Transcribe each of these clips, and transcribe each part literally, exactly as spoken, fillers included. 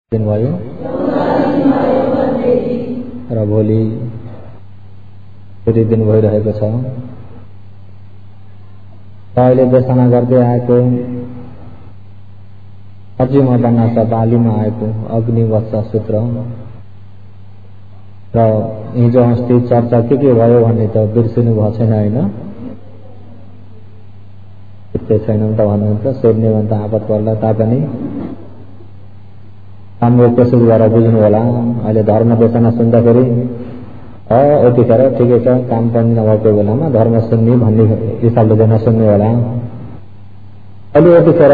दिन भयो र भोलि फेरि दिन भइरहेको छ। अहिले देशना गर्दै आएको अझै मदननाथ बालीमा आएको अग्निवत्स सूत्र र हिजो अस्ति चर्चा के के भयो भन्ने त बिर्सिनु भएको छैन होइन? त्यस्तै छैन त भन्नुहुन्छ, सोध्ने भने त आपत पर्ला तापनि हाम्रो कसरी गरेर बुझ्नु होला। अहिले धर्म देशना सुन्दाखेरि यतिखेर ठिकै छ, काम पनि नभएको बेलामा धर्म सुन्ने भन्ने हिसाबले चाहिँ नसुन्ने होला। अहिले यतिखेर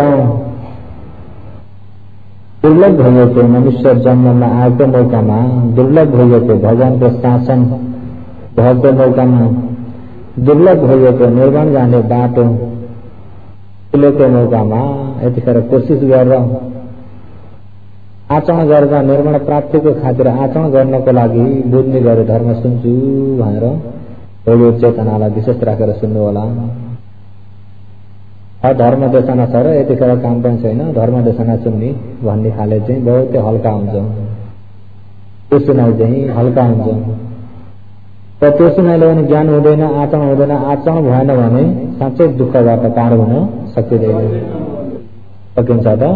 दुर्लभ भइएको मनुष्य जन्ममा आएको मौकामा, दुर्लभ भइएको भगवानको शासन भएको मौकामा, दुर्लभ भइएको निर्माण जाने बाटो खुलेको मौकामा यतिखेर कोसिस गरेर आचरण गरेर निर्माण प्राप्तिको खातिर आचरण गर्नको लागि बुझ्ने गरे धर्म सुन्छु भनेर यो चेतनालाई विशेष राखेर सुन्नु होला। धर्म देशना छ र यतिखेर काम पनि छैन, धर्म देशना सुन्ने भन्ने खाले चाहिँ बहुतै हल्का हुन्छ, त्यो सुनाइ चाहिँ हल्का हुन्छ। र त्यो सुनाइले पनि ज्ञान हुँदैन, आचरण हुँदैन, आचरण भएन भने साँच्चै दुःखबाट पार हुन सकिँदैन। सकिन्छ त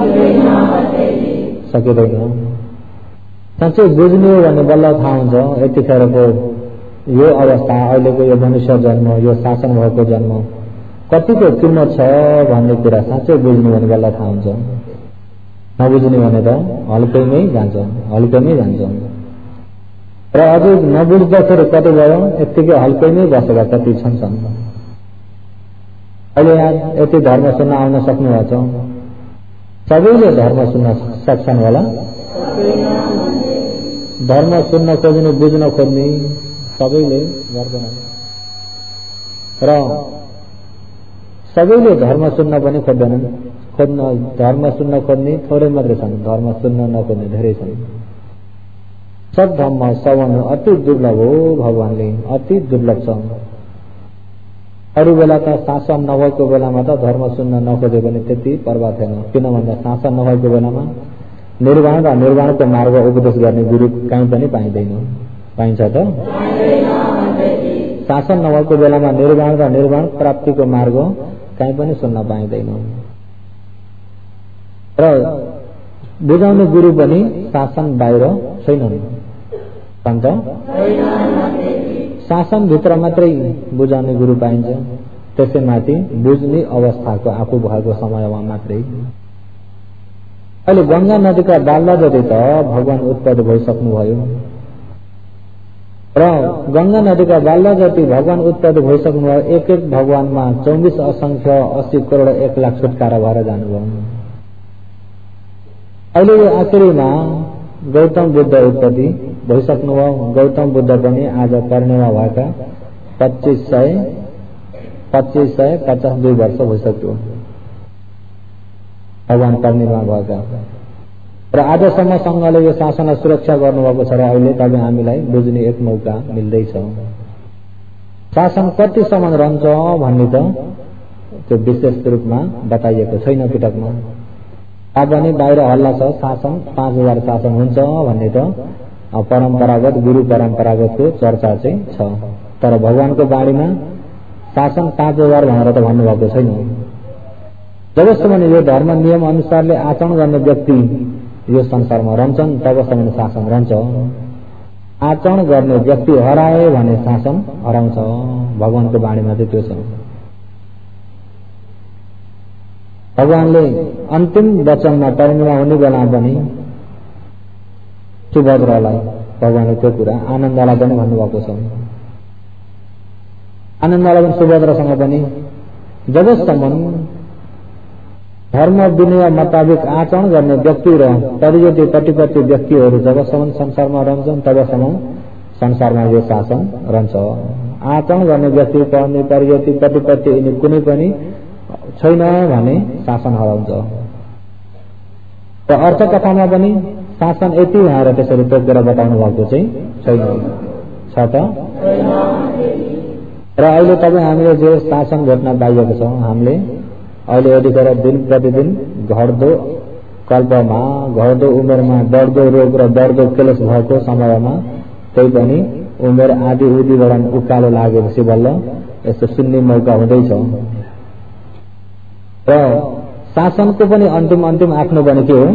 सकिँदैन। साँच्चै बुझ्ने हो भने बल्ल थाहा हुन्छ यतिखेरको यो अवस्था, अहिलेको यो मनुष्य जन्म, यो शासन भएको जन्म कतिको किम्मत छ भन्ने कुरा साँच्चै बुझ्नु भने बल्ल थाहा हुन्छ। नबुझ्ने भने त हल्कैमै जान्छ, हल्कैमै जान्छ। र अझै नबुझ्दाखेरि कति भयो, यत्तिकै हल्कैमै बसेका कति छन् छन्। अहिले यहाँ यति धर्म सुन्न आउन सक्नुभएको छ, सबैले धर्म सुन्न सक्छन् होला? धर्म सुन्न खोज्ने, बुझ्न खोज्ने सबैले गर्दैनन् र सबैले धर्म सुन्न पनि खोज्दैनन्। खोज्न धर्म सुन्न खोज्ने थोरै मात्रै छन्, धर्म सुन्न नखोज्ने धेरै छन्। सद्धम्म श्रवण अति दुर्लभ हो, भगवानले अति दुर्लभ छ। अरू बेला त शासन नभएको बेलामा त धर्म सुन्न नखोजे पनि त्यति पर्वा थिएन, किन भन्दा शासन नभएको बेलामा निर्वाण र निर्वाणको मार्ग उपदेश गर्ने गुरु कहीँ पनि पाइँदैन। पाइन्छ त? शासन नभएको बेलामा निर्वाण र निर्वाण प्राप्तिको मार्ग कहीँ पनि सुन्न पाइँदैन। र बुझाउने गुरु पनि शासन बाहिर छैनन्। भन्छ शासन भित्र मात्रै बुझाउने गुरु पाइन्छ, त्यसैमाथि बुझ्ने अवस्थाको आफू भएको समयमा मात्रै। अहिले गंगा नदीका बाल्दा जति त भगवान उत्पत्ति भइसक्नुभयो र गंगा नदीका बाल्दा जति भगवान उत्पत्ति भइसक्नुभयो। एक एक भगवानमा चौबिस असंख्य अस्सी करोड एक लाख छुटकारा भएर जानुभयो। अहिले यो आखिरीमा गौतम बुद्ध उत्पत्ति भइसक्नुभयो। गौतम बुद्ध पनि आज कर्णेमा भएका पच्चीस सय पच्चीस सय पचास दुई वर्ष भइसक्यो भगवान कर्णेमा भएका। र आजसम्म सँगले यो शासन सुरक्षा गर्नुभएको छ र अहिले तपाईँ हामीलाई बुझ्ने एक मौका मिल्दैछ। शासन कतिसम्म रहन्छ भन्ने त त्यो विशेष रूपमा बताइएको छैन पिटकमा। पनि बाहिर हल्ला छ, शासन पाँच हजार शासन हुन्छ भन्ने त परम्परागत गुरु परम्परागतको चर्चा चाहिँ छ। तर भगवानको बाणीमा शासन पाँच हजार भनेर त भन्नुभएको छैन। जबसम्म यो धर्म नियम अनुसारले आचरण गर्ने व्यक्ति यो संसारमा रहन्छन् तबसम्म शासन रहन्छ। आचरण गर्ने व्यक्ति हराए भने शासन हराउँछ। भगवानको बाणीमा चाहिँ त्यो छ। भगवानले अन्तिम वचनमा परिणिमा हुने बेला पनि सुभद्रालाई भगवानले त्यो कुरा आनन्दलाई पनि भन्नुभएको छ। आनन्दलाई पनि सुभद्रासँग पनि जबसम्म धर्म विनय मुताबिक आचरण गर्ने व्यक्ति र परिजति कटिपति व्यक्तिहरू जबसम्म संसारमा रहन्छन् तबसम्म संसारमा यो शासन रहन्छ। आचरण गर्ने व्यक्ति पढ्ने परिजति कटिपति यिनी कुनै पनि छैन भने शासन हराउँछ। र अर्थकथामा पनि शासन यति भनेर त्यसरी तोकेर बताउनु भएको चाहिँ छैन। छ त? र अहिले तपाईँ हामीले जो शासन घटना पाइएको छौँ, हामीले अहिले यतिखेर दिन प्रतिदिन घट्दो कल्पमा घट्दो उमेरमा बढ्दो रोग र बढ्दो क्लेश भएको समयमा त्यही पनि उमेर आदि उदीबाट उकालो लागेपछि बल्ल यस्तो सुन्ने मौका हुँदैछ। र शासनको पनि अन्तिम अन्तिम आफ्नो पनि के हो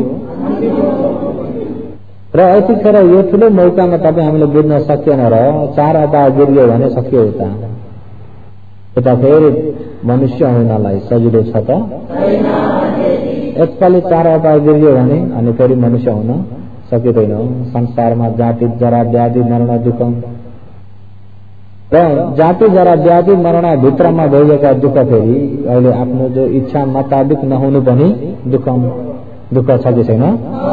र यतिखेर यो ठुलो मौकामा तपाईँ हामीले बुझ्न सकिएन र चार अपाय गिर्यो भने सकियो उता यता फेरि मनुष्य हुनलाई सजिलो छ त एकपालि चार अपाय गिर्यो भने अनि फेरि मनुष्य हुन सकिँदैन। संसारमा जाति जरा व्याधि मरण दुःख र जाति जरा व्याधि मरण भित्रमा भइएका दुःख फेरि अहिले आफ्नो जो इच्छा मुताबिक नहुनु पनि दुःख दुःख छ कि छैन।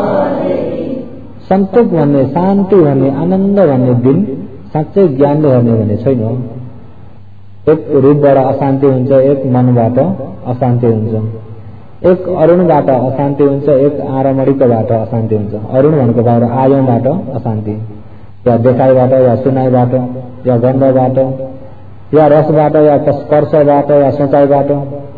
सन्तोष भन्ने शान्ति भन्ने आनन्द भन्ने दिन साँच्चै ज्ञानले गर्ने भन्ने छैन। एक रूपबाट अशान्ति हुन्छ, एक मनबाट अशान्ति हुन्छ, एक अरुणबाट अशान्ति हुन्छ, एक आरमणीकोबाट अशान्ति हुन्छ। अरुण भनेको बाहिर आयोबाट अशान्ति, या देखाइबाट या सुनाइबाट या गन्धबाट या रसबाट या स्पर्शबाट या सोचाइबाट,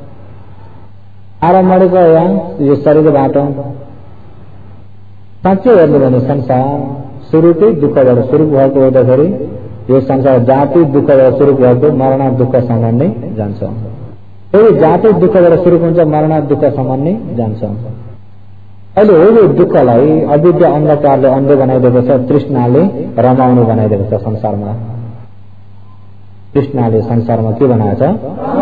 आरमणीको या यो शरीरबाट। साँच्चै हेर्नु भने संसार सुरुकै दुःखबाट सुरु भएको हुँदाखेरि यो संसार जाति दुःखबाट सुरु भएको मरण दुःखसम्म नै जान्छ। फेरि जाति दुःखबाट सुरु हुन्छ, मरण दुःखसम्म नै जान्छ। अहिले हो यो दुःखलाई अविद्या अन्धकारले अन्धो बनाइदिएको छ, तृष्णाले रमाउनु बनाइदिएको छ। संसारमा तृष्णाले संसारमा के बनाएको छ?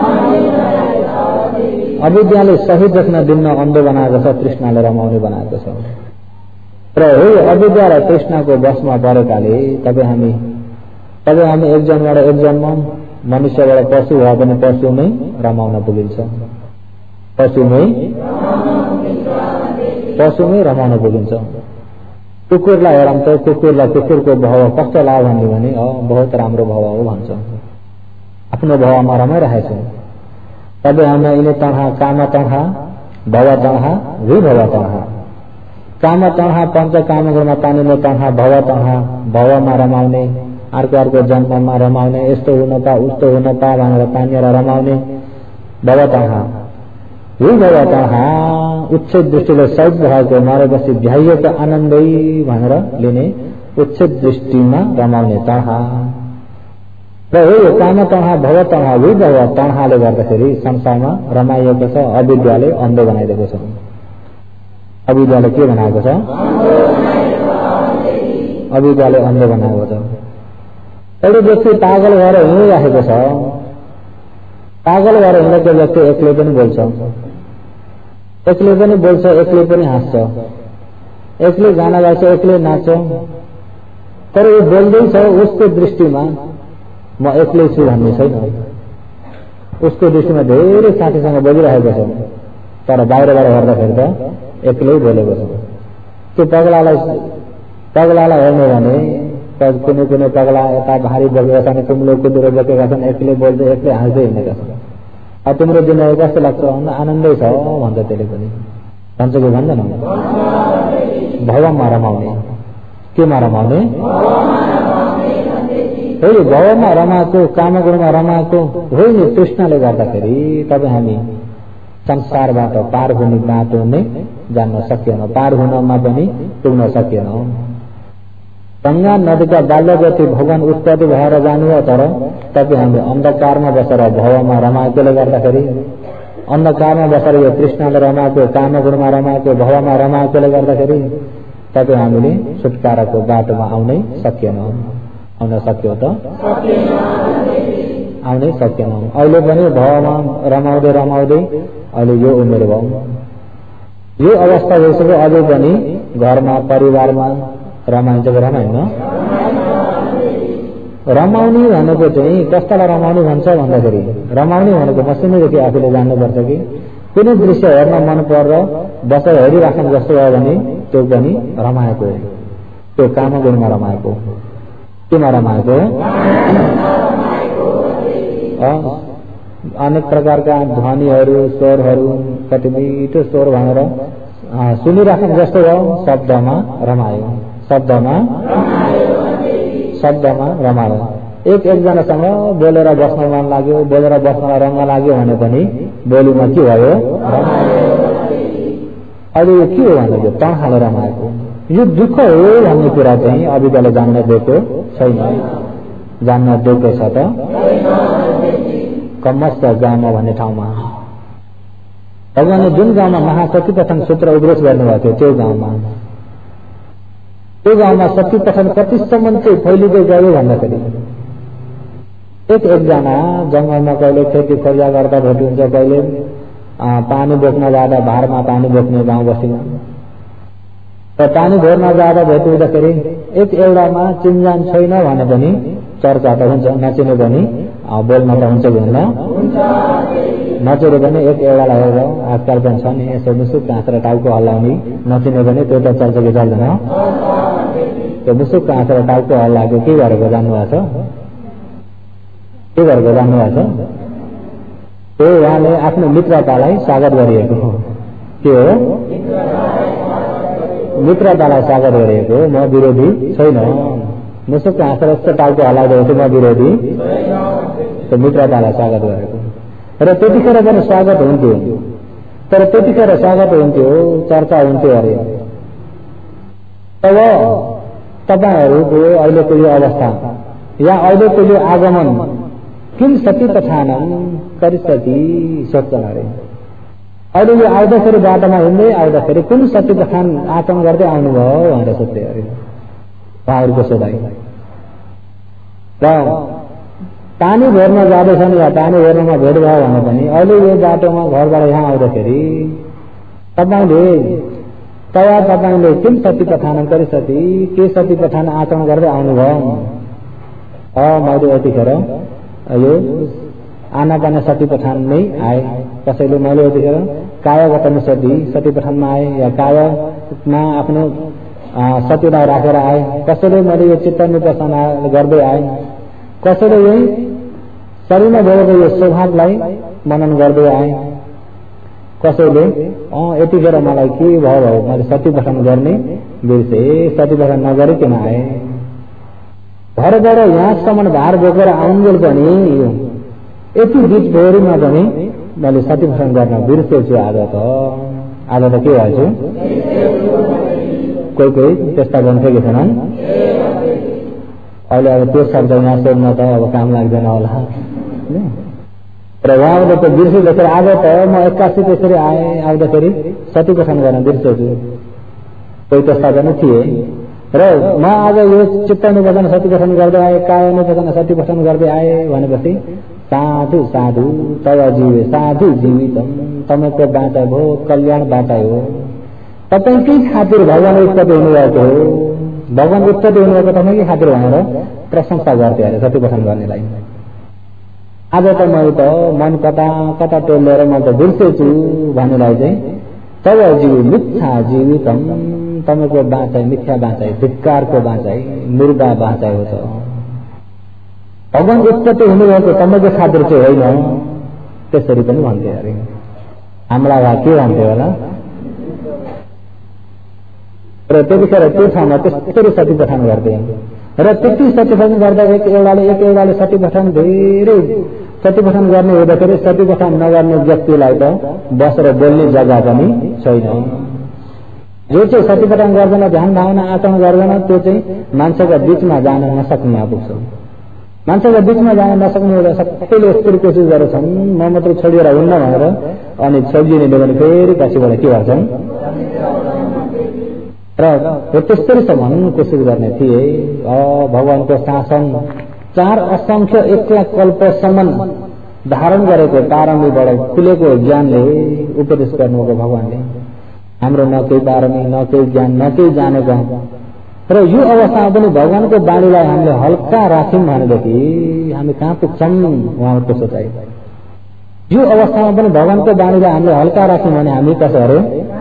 अविद्याले सही देख्न दिन्न अन्धो बनाएको छ, तृष्णाले रमाउने बनाएको छ। र हो अविद्या र तृष्णाको बसमा परेकाले तपाईँ हामी तपाईँ हामी एक जन्मबाट एक जन्म, मनुष्यबाट पशु भए पनि पशुमै रमाउन पुगिन्छ, पशुमै पशुमै रमाउन पुगिन्छ। कुकुरलाई हेरौँ त कुकुरलाई कुकुरको भाव कस्तो लाग्यो भन्यो भने अ बहुत राम्रो भाव हो भन्छ, आफ्नो भावमा रमाइरहेछ। तपाईँ हामी यिनी तन्हा काम तन्हा भव तन्हा वि भव तन्हा, काम तन्हा पञ्च काम गुणमा तानिने तन्हा भव तन्हा, भवमा रमाउने, अर्को अर्को जन्ममा रमाउने, यस्तो हुन पा उस्तो हुन पा भनेर तानिएर रमाउने भव तन्हा। यही भव तन्हा उच्छेद दृष्टिले सहित भएको मरेपछि भ्याइएको आनन्दै भनेर लिने उच्छेद दृष्टिमा रमाउने तन्हा। र यो काम तन्हा भव तन्हा यही भव तन्हाले गर्दाखेरि संसारमा रमाइएको छ, अविद्याले अन्धो बनाइदिएको छ। अविद्याले के बनाएको छ? अविद्याले अन्धो बनाएको छ। एउटा व्यक्ति पागल भएर हिँडिराखेको छ, पागल भएर हिँडेको व्यक्ति एक्लै पनि बोल्छ, एक्लै पनि बोल्छ, एक्लै पनि हाँस्छ, एक्लै गाना गाउँछ, एक्लै नाच्छ। तर यो बोल्दैछ, उसको दृष्टिमा म एक्लै छु भन्ने छैन। उसको दृष्टिमा धेरै साथीसँग बोलिरहेको छ, तर बाहिरबाट हेर्दाखेरि त एक्लै बोलेको छ। त्यो पगलालाई पगलालाई हेर्ने भने कुनै कुनै पगला यता भारी बोकेका छन्, कुम्लो कुदुरो बोकेका छन्, एक्लै बोल्दै एक्लै हाँस्दै हिँडेका छन्। अब तिम्रो जिन्दगी कस्तो लाग्छ भन्दा आनन्दै छ भन्छ, त्यसले पनि भन्छ कि भन्दैन? भवमा रमाउने, केमा रमाउने? फेरि भवमा रमाएको, कामगुणमा रमाएको होइन तृष्णाले गर्दाखेरि तपाईँ हामी संसारबाट पार हुने बाटो नै जान्न सकिएन, पार हुनमा पनि पुग्न सकिएन। गंगा नदीका बाल्यवती भगवान उत्पत्ति भएर जानुभयो, तर तपाईँ हामी अन्धकारमा बसेर भवमा रमाएकोले गर्दाखेरि, अन्धकारमा बसेर यो तृष्णाले रमाएको, कामगुणमा रमाएको, भवमा रमाएकोले गर्दाखेरि तपाईँ हामीले छुटकाराको बाटोमा आउनै सकिएन। आउन सक्यो त? आउनै सकेन। अहिले पनि भवमा रमाउँदै रमाउँदै अहिले यो उमेर भयो, यो अवस्था भइसक्यो, अझै पनि घरमा परिवारमा रमाइन्छ कि रमाइन्न? रमाउने भनेको चाहिँ कस्तालाई रमाउने भन्छ भन्दाखेरि, रमाउने भनेको मसिनैदेखि आफूले जान्नुपर्छ कि कुनै दृश्य हेर्न मन परेर बसेर हेरिराख्नु जस्तो भयो भने त्यो पनि रमाएको हो, त्यो कामगुणमा रमाएको, केमा रमाएको? अनेक प्रकारका ध्वनिहरू, स्वरहरू, कति मिठो स्वर भनेर सुनिराख्नु जस्तो भयो, शब्दमा रमायो, शब्दमा शब्दमा रमायो। एक एकजनासँग बोलेर बस्न मन लाग्यो, बोलेर बस्नलाई रङ्ग लाग्यो भने पनि बोलीमा के भयो? अहिले यो के हो भन्दा तण हालेर मागेको यो दुःख हो भन्ने कुरा चाहिँ अविद्याले जान्न दिएको छैन। जान्न दिएको छ त कमस्त गाउँमा भन्ने ठाउँमा भगवानले जुन गाउँमा महासतीपठन सूत्र उपदेश गर्नुभएको थियो त्यो गाउँमा त्यो गाउँमा सतीपठन कतिसम्म चाहिँ फैलिँदै गयो भन्दाखेरि एक एकजना जङ्गलमा कहिले खेती खोजा गर्दा भेटिन्छ, कहिले पानी बोक्न जाँदा भारमा पानी बोक्ने गाउँ बस्तीमा र पानी भर्न जाँदा भेट हुँदाखेरि एक एउटामा चिन्जान छैन भने पनि चर्चा त हुन्छ, नचिने पनि बोल्न त हुन्छ कि हुन्न, नचिने पनि एक एउटालाई हेरेर आजकल पनि छ नि यसो मुसुक हाँसेर टाउको हल्लाउने, नचिने पनि त्यो त चल्छ कि चल्दैन, त्यो मुसुक हाँसेर टाउको हल्लाएको के गरेको जान्नुभएको छ, के गरेको जान्नुभएको छ, त्यो उहाँले आफ्नो मित्रतालाई स्वागत गरिएको हो। के हो? मित्रतालाई स्वागत गरिएको, म विरोधी छैन, मुसुक हाँसेर यस्तो टाउको हल्लाउँदै म विरोधी, त्यो मित्रतालाई स्वागत गरेको र त्यतिखेर पनि स्वागत हुन्थ्यो, तर त्यतिखेर स्वागत हुन्थ्यो, चर्चा हुन्थ्यो अरे। तब तपाईहरूको अहिलेको यो अवस्था या अहिलेको यो आगमन किन सती पठानम करिसती सोध्छन् अरे। अहिले यो आउँदाखेरि बाटोमा हिँड्दै आउँदाखेरि कुन सती पठान आचरण गर्दै आउनुभयो भनेर सोध्थे अरे उहाँहरूको सोधाइ। र पानी भर्न जाँदैछन् या पानी भर्नमा भेट भयो भने पनि अहिले यो बाटोमा घरबाट यहाँ आउँदाखेरि तपाईँले तया तपाईँले किन सती पठान करिसती के सती पठान आचरण गर्दै आउनुभयो। मैले यतिखेर यो आनापाना सती पठान नै आए, कसैले मैले यतिखेर कायगत सती सती पठानमा आए या कायमा आफ्नो सतीलाई राखेर आए, कसैले मैले यो चित्त निपासना गर्दै आए, कसैले यही शरीरमा भएको यो स्वभावलाई मनन गर्दै आए, कसैले अँ यतिखेर मलाई के भयो भयो मैले सती पठान गर्ने बिर्से, सती पठान नगरिकन आए। घरबाट यहाँसम्म भार बोकेर आउन्जेल पनि यति बिच भोरीमा पनि मैले सती पठान गर्न बिर्सेछु। आज त आज त के भएछु, कोही कोही त्यस्ता भन्थे कि छैनन्। अहिले अब त्यो शब्द यहाँ सोध्न त अब काम लाग्दैन होला र उहाँले त बिर्सिँदाखेरि आज त म एक्कासी त्यसरी आएँ, आउँदाखेरि सती पठान गर्न बिर्सेछु। कोही त्यस्ता पनि थिए र म आज यो चित्त निवेदन सती पठन गर्दै आए, काय निवेदन सती पठन गर्दै आए भनेपछि साधु साधु तय जीवे साधु जीवितम तपाईँको बाँचाइ भयो, कल्याण बाँचाइ हो। तपाईँकै खातिर भगवान उत्पत्ति हुनुभएको हो, भगवान उत्पत्ति हुनुभएको तपाईँकै खातिर भनेर प्रशंसा गर्थे अरे सती पठन गर्नेलाई। आज त मैले त मन कता कता टोलेर म त बिर्सेछु भन्नेलाई चाहिँ तय जीव मिथ्या जीवितम तपाईँको बाँचाइ मिथ्या बाँचाइ, धिक्कारको बाँचाइ, मुर्दा बाँचाइ हो त। भगवान उत्पत्ति हुनुभएको तपाईँको खातिर चाहिँ होइन, त्यसरी पनि भन्थे अरे। हाम्रा भए के भन्थ्यो होला र त्यतिखेर त्यो ठाउँमा त्यसरी सती पठान गर्थे र त्यति सती पठान गर्दा एक एउटाले एक एउटाले सती पठान धेरै सती पठान गर्ने हुँदाखेरि सती पठान नगर्ने व्यक्तिलाई त बसेर बोल्ने जग्गा पनि छैन। जो चाहिँ सती पठान गर्दैन, ध्यान भावना आचरण गर्दैन, त्यो चाहिँ मान्छेको बिचमा जान नसक्ने पुग्छ। मान्छेको बिचमा जान नसक्ने हुँदा सबैले यस्तरी कोसिस गरेछन् म मात्रै छोडिएर हुन्न भनेर, अनि छोडिदिनेले पनि फेरि पछिबाट के गर्छन् र त्यस्तरीसम्म कोसिस गर्ने थिए। भगवानको शासन चार असंख्य एक लाख कल्पसम्म धारण गरेको पारमीबाट खुलेको ज्ञानले उपदेश गर्नुभएको भगवानले। हाम्रो न केही पारमी न केही ज्ञान न केही जानेका र यो अवस्थामा पनि भगवानको बाणीलाई हामीले हल्का राख्यौँ भनेदेखि हामी कहाँ पुग्छौँ उहाँको सोचाइ। यो अवस्थामा पनि भगवानको बाणीलाई हामीले हल्का राख्यौँ भने हामी कसो अरे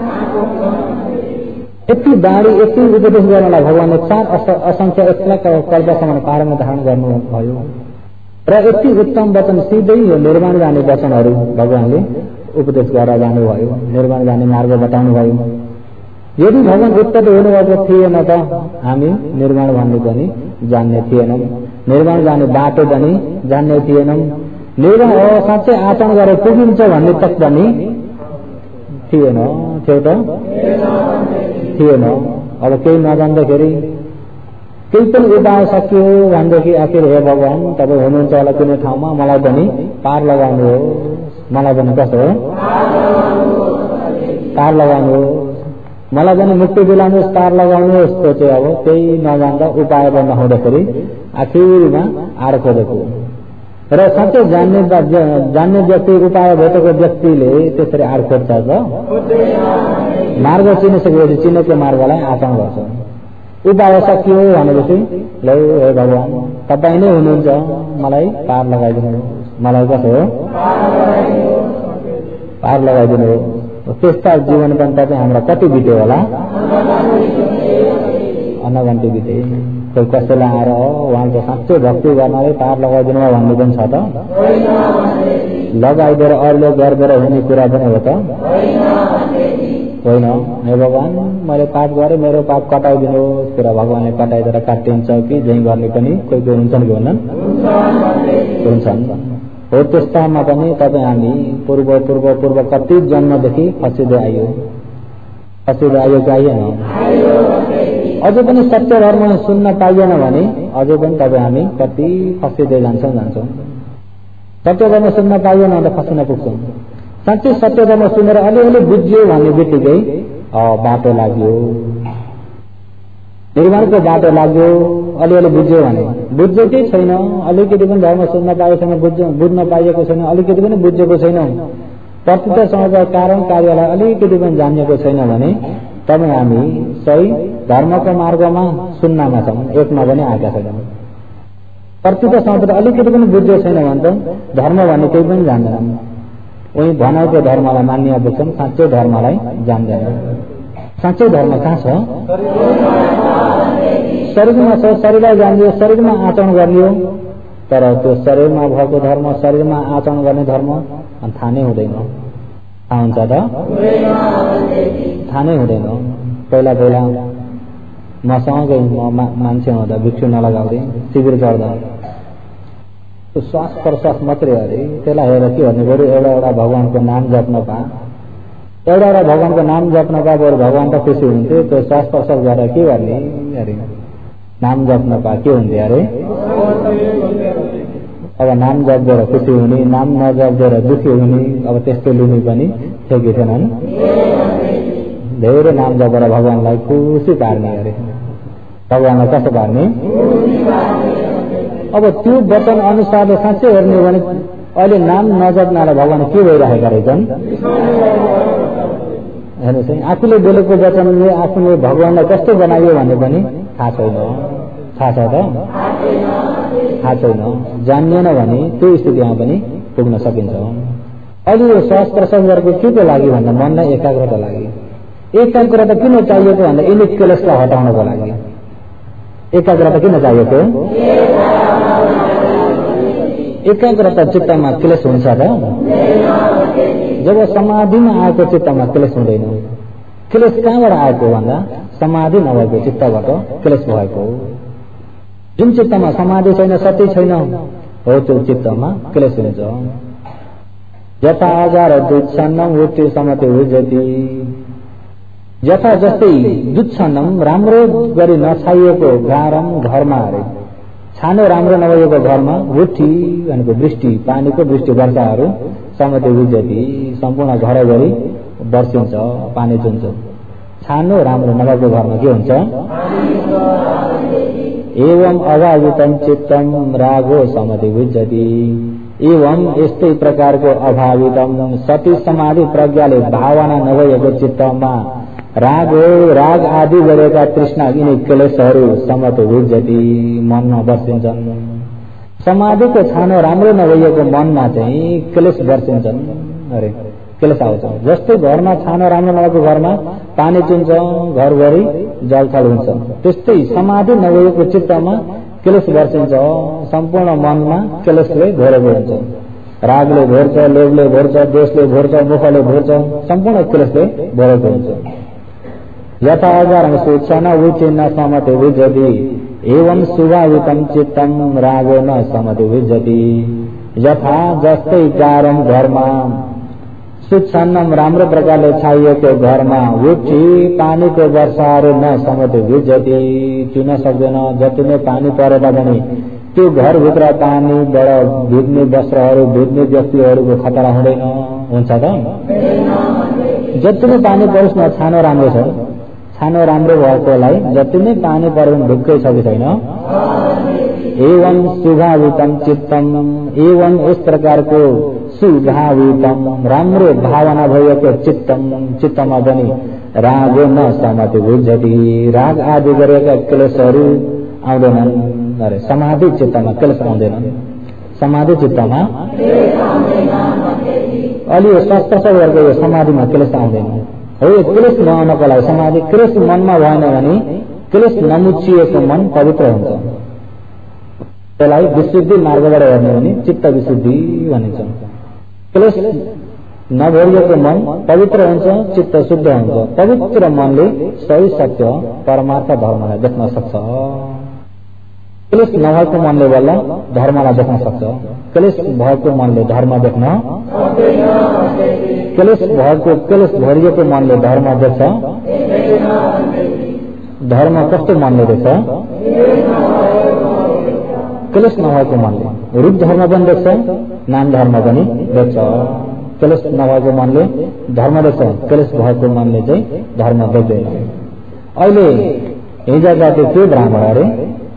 यति बाणी यति उपदेश गर्नलाई भगवानले चार असंख्य एक लाख कल्पसम्म पारमा धारण गर्नुभयो र यति उत्तम वचन सिधै यो निर्माण जाने वचनहरू भगवानले उपदेश गरेर जानुभयो, निर्माण जाने मार्ग बताउनु भयो। यदि भगवान उत्पत्ति हुनुभएको थिएन त हामी निर्माण भन्ने पनि जान्ने थिएनौँ, निर्माण जाने बाटो पनि जान्ने थिएनौँ, निर्माण साँच्चै आचरण गरेर पुगिन्छ भन्ने तक पनि थिएन, थियो त थिएन। अब केही नजान्दाखेरि केही पनि उपाय सकियो भनेदेखि आखिर हे भगवान तपाईँ हुनुहुन्छ होला कुनै ठाउँमा, मलाई पनि पार लगाउनु हो, मलाई पनि कस्तो हो पार लगाउनु हो, मलाई पनि मुक्ति दिलाउनुहोस्, पार लगाउनुहोस्। त्यो चाहिँ अब केही नजान्दा उपाय पनि नहुँदाखेरि आखिरमा आड खोजेको र साँच्चै जान्ने जान्ने व्यक्ति उपाय भेटेको व्यक्तिले त्यसरी आड खोज्छ त? मार्ग चिनिसकेपछि चिनेको मार्गलाई आचरण गर्छ। उपाय सकियो भनेपछि ल हे भगवान तपाईँ नै हुनुहुन्छ, मलाई पार लगाइदिनु, मलाई कसो हो पार लगाइदिनु हो। त्यस्ता जीवन पनि तपाईँ हाम्रो कति बित्यो होला? अनगन्ती बिते। कोही कसैलाई आएर उहाँको साँच्चै भक्ति गर्नाले पार लगाइदिनु भन्ने पनि छ त? लगाइदिएर अरूले गरिदिएर हुने कुरा पनि हो त? होइन। हे भगवान मैले पाप गरेँ, मेरो पाप कटाइदिनुहोस्, कुरा भगवानले कटाइदिएर काटिन्छ कि जहीँ गर्ने पनि कोही कोही हुन्छन् कि हुन्छन् हुन्छन् हो। त्यस्तामा पनि तपाईँ हामी पूर्व पूर्व पूर्व कति जन्मदेखि फसिँदै आयो फसिँदै आयो कि आइएन? अझै पनि सत्य धर्म सुन्न पाइएन भने अझै पनि तपाईँ हामी कति फसिँदै जान्छौँ जान्छौँ सत्य धर्म सुन्न पाइएन भने फसिन पुग्छौँ। साँच्चै सत्य धर्म सुनेर अलिअलि बुझ्यो भन्ने बित्तिकै बाटो लाग्यो, निर्माणको बाटो लाग्यो, अलिअलि बुझ्यो भने बुझ्यो कि छैन, अलिकति पनि धर्म सुन्न पाएको छैन, बुझ्न पाइएको छैन, अलिकति पनि बुझेको छैन, प्रत्यक्ष समाचार कारण कार्यलाई अलिकति पनि जानेको छैन भने तपाईँ हामी सही धर्मको मार्गमा सुन्नमा छौँ, एकमा पनि आएका छैनौँ। प्रत्यक्ष समाचार अलिकति पनि बुझ्यो छैन भने त धर्म भन्ने केही पनि जान्दैनौँ। उही भनाएको धर्मलाई मान्य बुझ्छन्, साँच्चै धर्मलाई जान्दैन। साँच्चै धर्म कहाँ छ? शरीरमा छ, शरीरलाई जानियो, शरीरमा आचरण गरियो। तर त्यो शरीरमा भएको धर्म, शरीरमा आचरण गर्ने धर्म थाहा नै हुँदैन। थाहा हुन्छ त? थाहा नै हुँदैन। पहिला पहिला मसँगै म मान्छे हुँदा भिक्षु नलगाउँदै शिविर गर्दा श्वास प्रश्वास मात्रै अरे त्यसलाई हेरेर के भन्ने बरु एउटा एउटा भगवानको नाम जप्न पा, एउटा एउटा भगवानको नाम जप्न पा, बरु भगवान त खुसी हुन्थ्यो। त्यो श्वास प्रश्वास गरेर के गर्ने अरे नाम जप्न पा के हुन्थ्यो अरे? अब नाम जप्देर खुसी हुने, नाम नजप्देर दुखी हुने, अब त्यस्तो लिने पनि ठेकी थिएनन्। धेरै नाम जपेर भगवानलाई खुसी पार्ने अरे, भगवानलाई कसो पार्ने? अब त्यो वचन अनुसारले साँच्चै हेर्ने भने अहिले नाम नजप्नालाई भगवान के भइरहेका रहेछन्? हेर्नुहोस् है, आफूले बोलेको वचनले आफूले भगवानलाई कस्तो बनायो भने पनि थाहा छैन। थाहा छ त? थाहा छैन। जानिएन भने त्यो स्थितिमा पनि पुग्न सकिन्छ। अहिले यो श्वास प्रश्वास गरेको के को लागि भन्दा मनलाई एकाग्रता लागि। एकाग्रता किन चाहिएको भन्दा यिनी क्लेशलाई हटाउनको लागि। एकाग्रता किन चाहिएको? एकाग्रता चित्तमा क्लेश हुन्छ त? जब समाधिमा आएको चित्तमा क्लेश हुँदैन। क्लेश कहाँबाट आएको भन्दा समाधि नभएको चित्तबाट क्लेश भएको। जुन चित्तमा समाधि छैन, सती छैन, हो त्यो चित्तमा क्लेश हुन्छ। यथा आजार दुच्छन्नम वृत्ति समते उज्जति। यथा जस्तै दुच्छन्नम राम्रो गरी नछाइएको गारम घरमा अरे, छानो राम्रो नभएको घरमा वृष्टि भनेको वृष्टि, पानीको वृष्टि वर्षाहरू समते उज्जति, सम्पूर्ण घरभरि वर्षिन्छ, पानी चुन्छ। छानो राम्रो नभएको घरमा के हुन्छ? एवं अभावितम चित्तम रागो समते उज्जति। एवं यस्तै प्रकारको अभावितम सती समाधि प्रज्ञाले भावना नभएको चित्तमा राग हो, राग आदि गरेका तृष्णा यिनी क्लेशहरू समत उज्जति मनमा बर्सिन्छन्। समाधिको छानो राम्रो नभएको मनमा चाहिँ क्लेश बर्सिन्छन् अरे, क्लेश आउँछ। जस्तै घरमा छानो राम्रो नभएको घरमा पानी चुन्छ, घरभरि जलथल हुन्छ, त्यस्तै समाधि नभएको चित्तमा क्लेश बर्सिन्छ, सम्पूर्ण मनमा क्लेशले घेरेको हुन्छ। रागले घेर्छ, लोभले घेर्छ, देशले घेर्छ, मुखले घेर्छ, सम्पूर्ण क्लेशले घेरेको हुन्छ। यथा आगारं सूचना विचिन्न समते विजति। एवं सुभावितम चित्तम रागो न समते विजति। यथा जस्तै गारम घरमा सुच्छन्नम राम्रो प्रकारले छाइएको घरमा उठी पानीको वर्षाहरू नसमेत भिज्जती चुन सक्दैन। जति नै पानी परेर पनि त्यो घरभित्र पानीबाट भिज्ने वस्त्रहरू भिज्ने व्यक्तिहरूको खतरा हुँदैन, हुन्छ त? जति नै पानी परोस् न, छानो राम्रो छ, छानो राम्रो भएकोलाई जति नै पानी परे पनि ढुक्कै छ कि छैन? एवं सुभावितम चित्तम, एवं इस प्रकारको सुभावितम राम्रो भावना भएको चित्तम चित्तमा पनि राग न सहमति बुझ्छति। राग आदि गरेका क्लेशहरू आउँदैनन्। अरे समाधि चित्तमा क्लेश आउँदैनन्। समाधि चित्तमा अलि स्वस्थ छ गरेको यो समाधिमा क्लेश आउँदैन। हो यो क्लेश नआउनको लागि समाधि क्लेश मनमा भएन भने क्लेश नमुचिएको मन पवित्र हुन्छ। त्यसलाई विशुद्धि मार्गबाट हेर्ने भने चित्त विशुद्धि भनिन्छ। क्लेश नभरिएको मन पवित्र हुन्छ, चित्त शुद्ध हुन्छ। पवित्र मनले सही सत्य परमार्थ धर्मलाई देख्न सक्छ। क्लेश नभएको मनले बल्ल धर्मलाई देख्न सक्छ। क्लेश भएको मनले धर्म देख्न, क्लेश भएको क्लेश भरिएको मनले धर्म देख्छ। धर्म कस्तो मनले देख्छ? क्लेश नभएको मनले रूप धर्म पनि देख्छ, नाम धर्म पनि देख्छ। क्लेश नभएको मनले धर्म देख्छ, क्लेश भएको मनले चाहिँ धर्म देख्दैन। अहिले हिजो जाति के ब्राह्मण अरे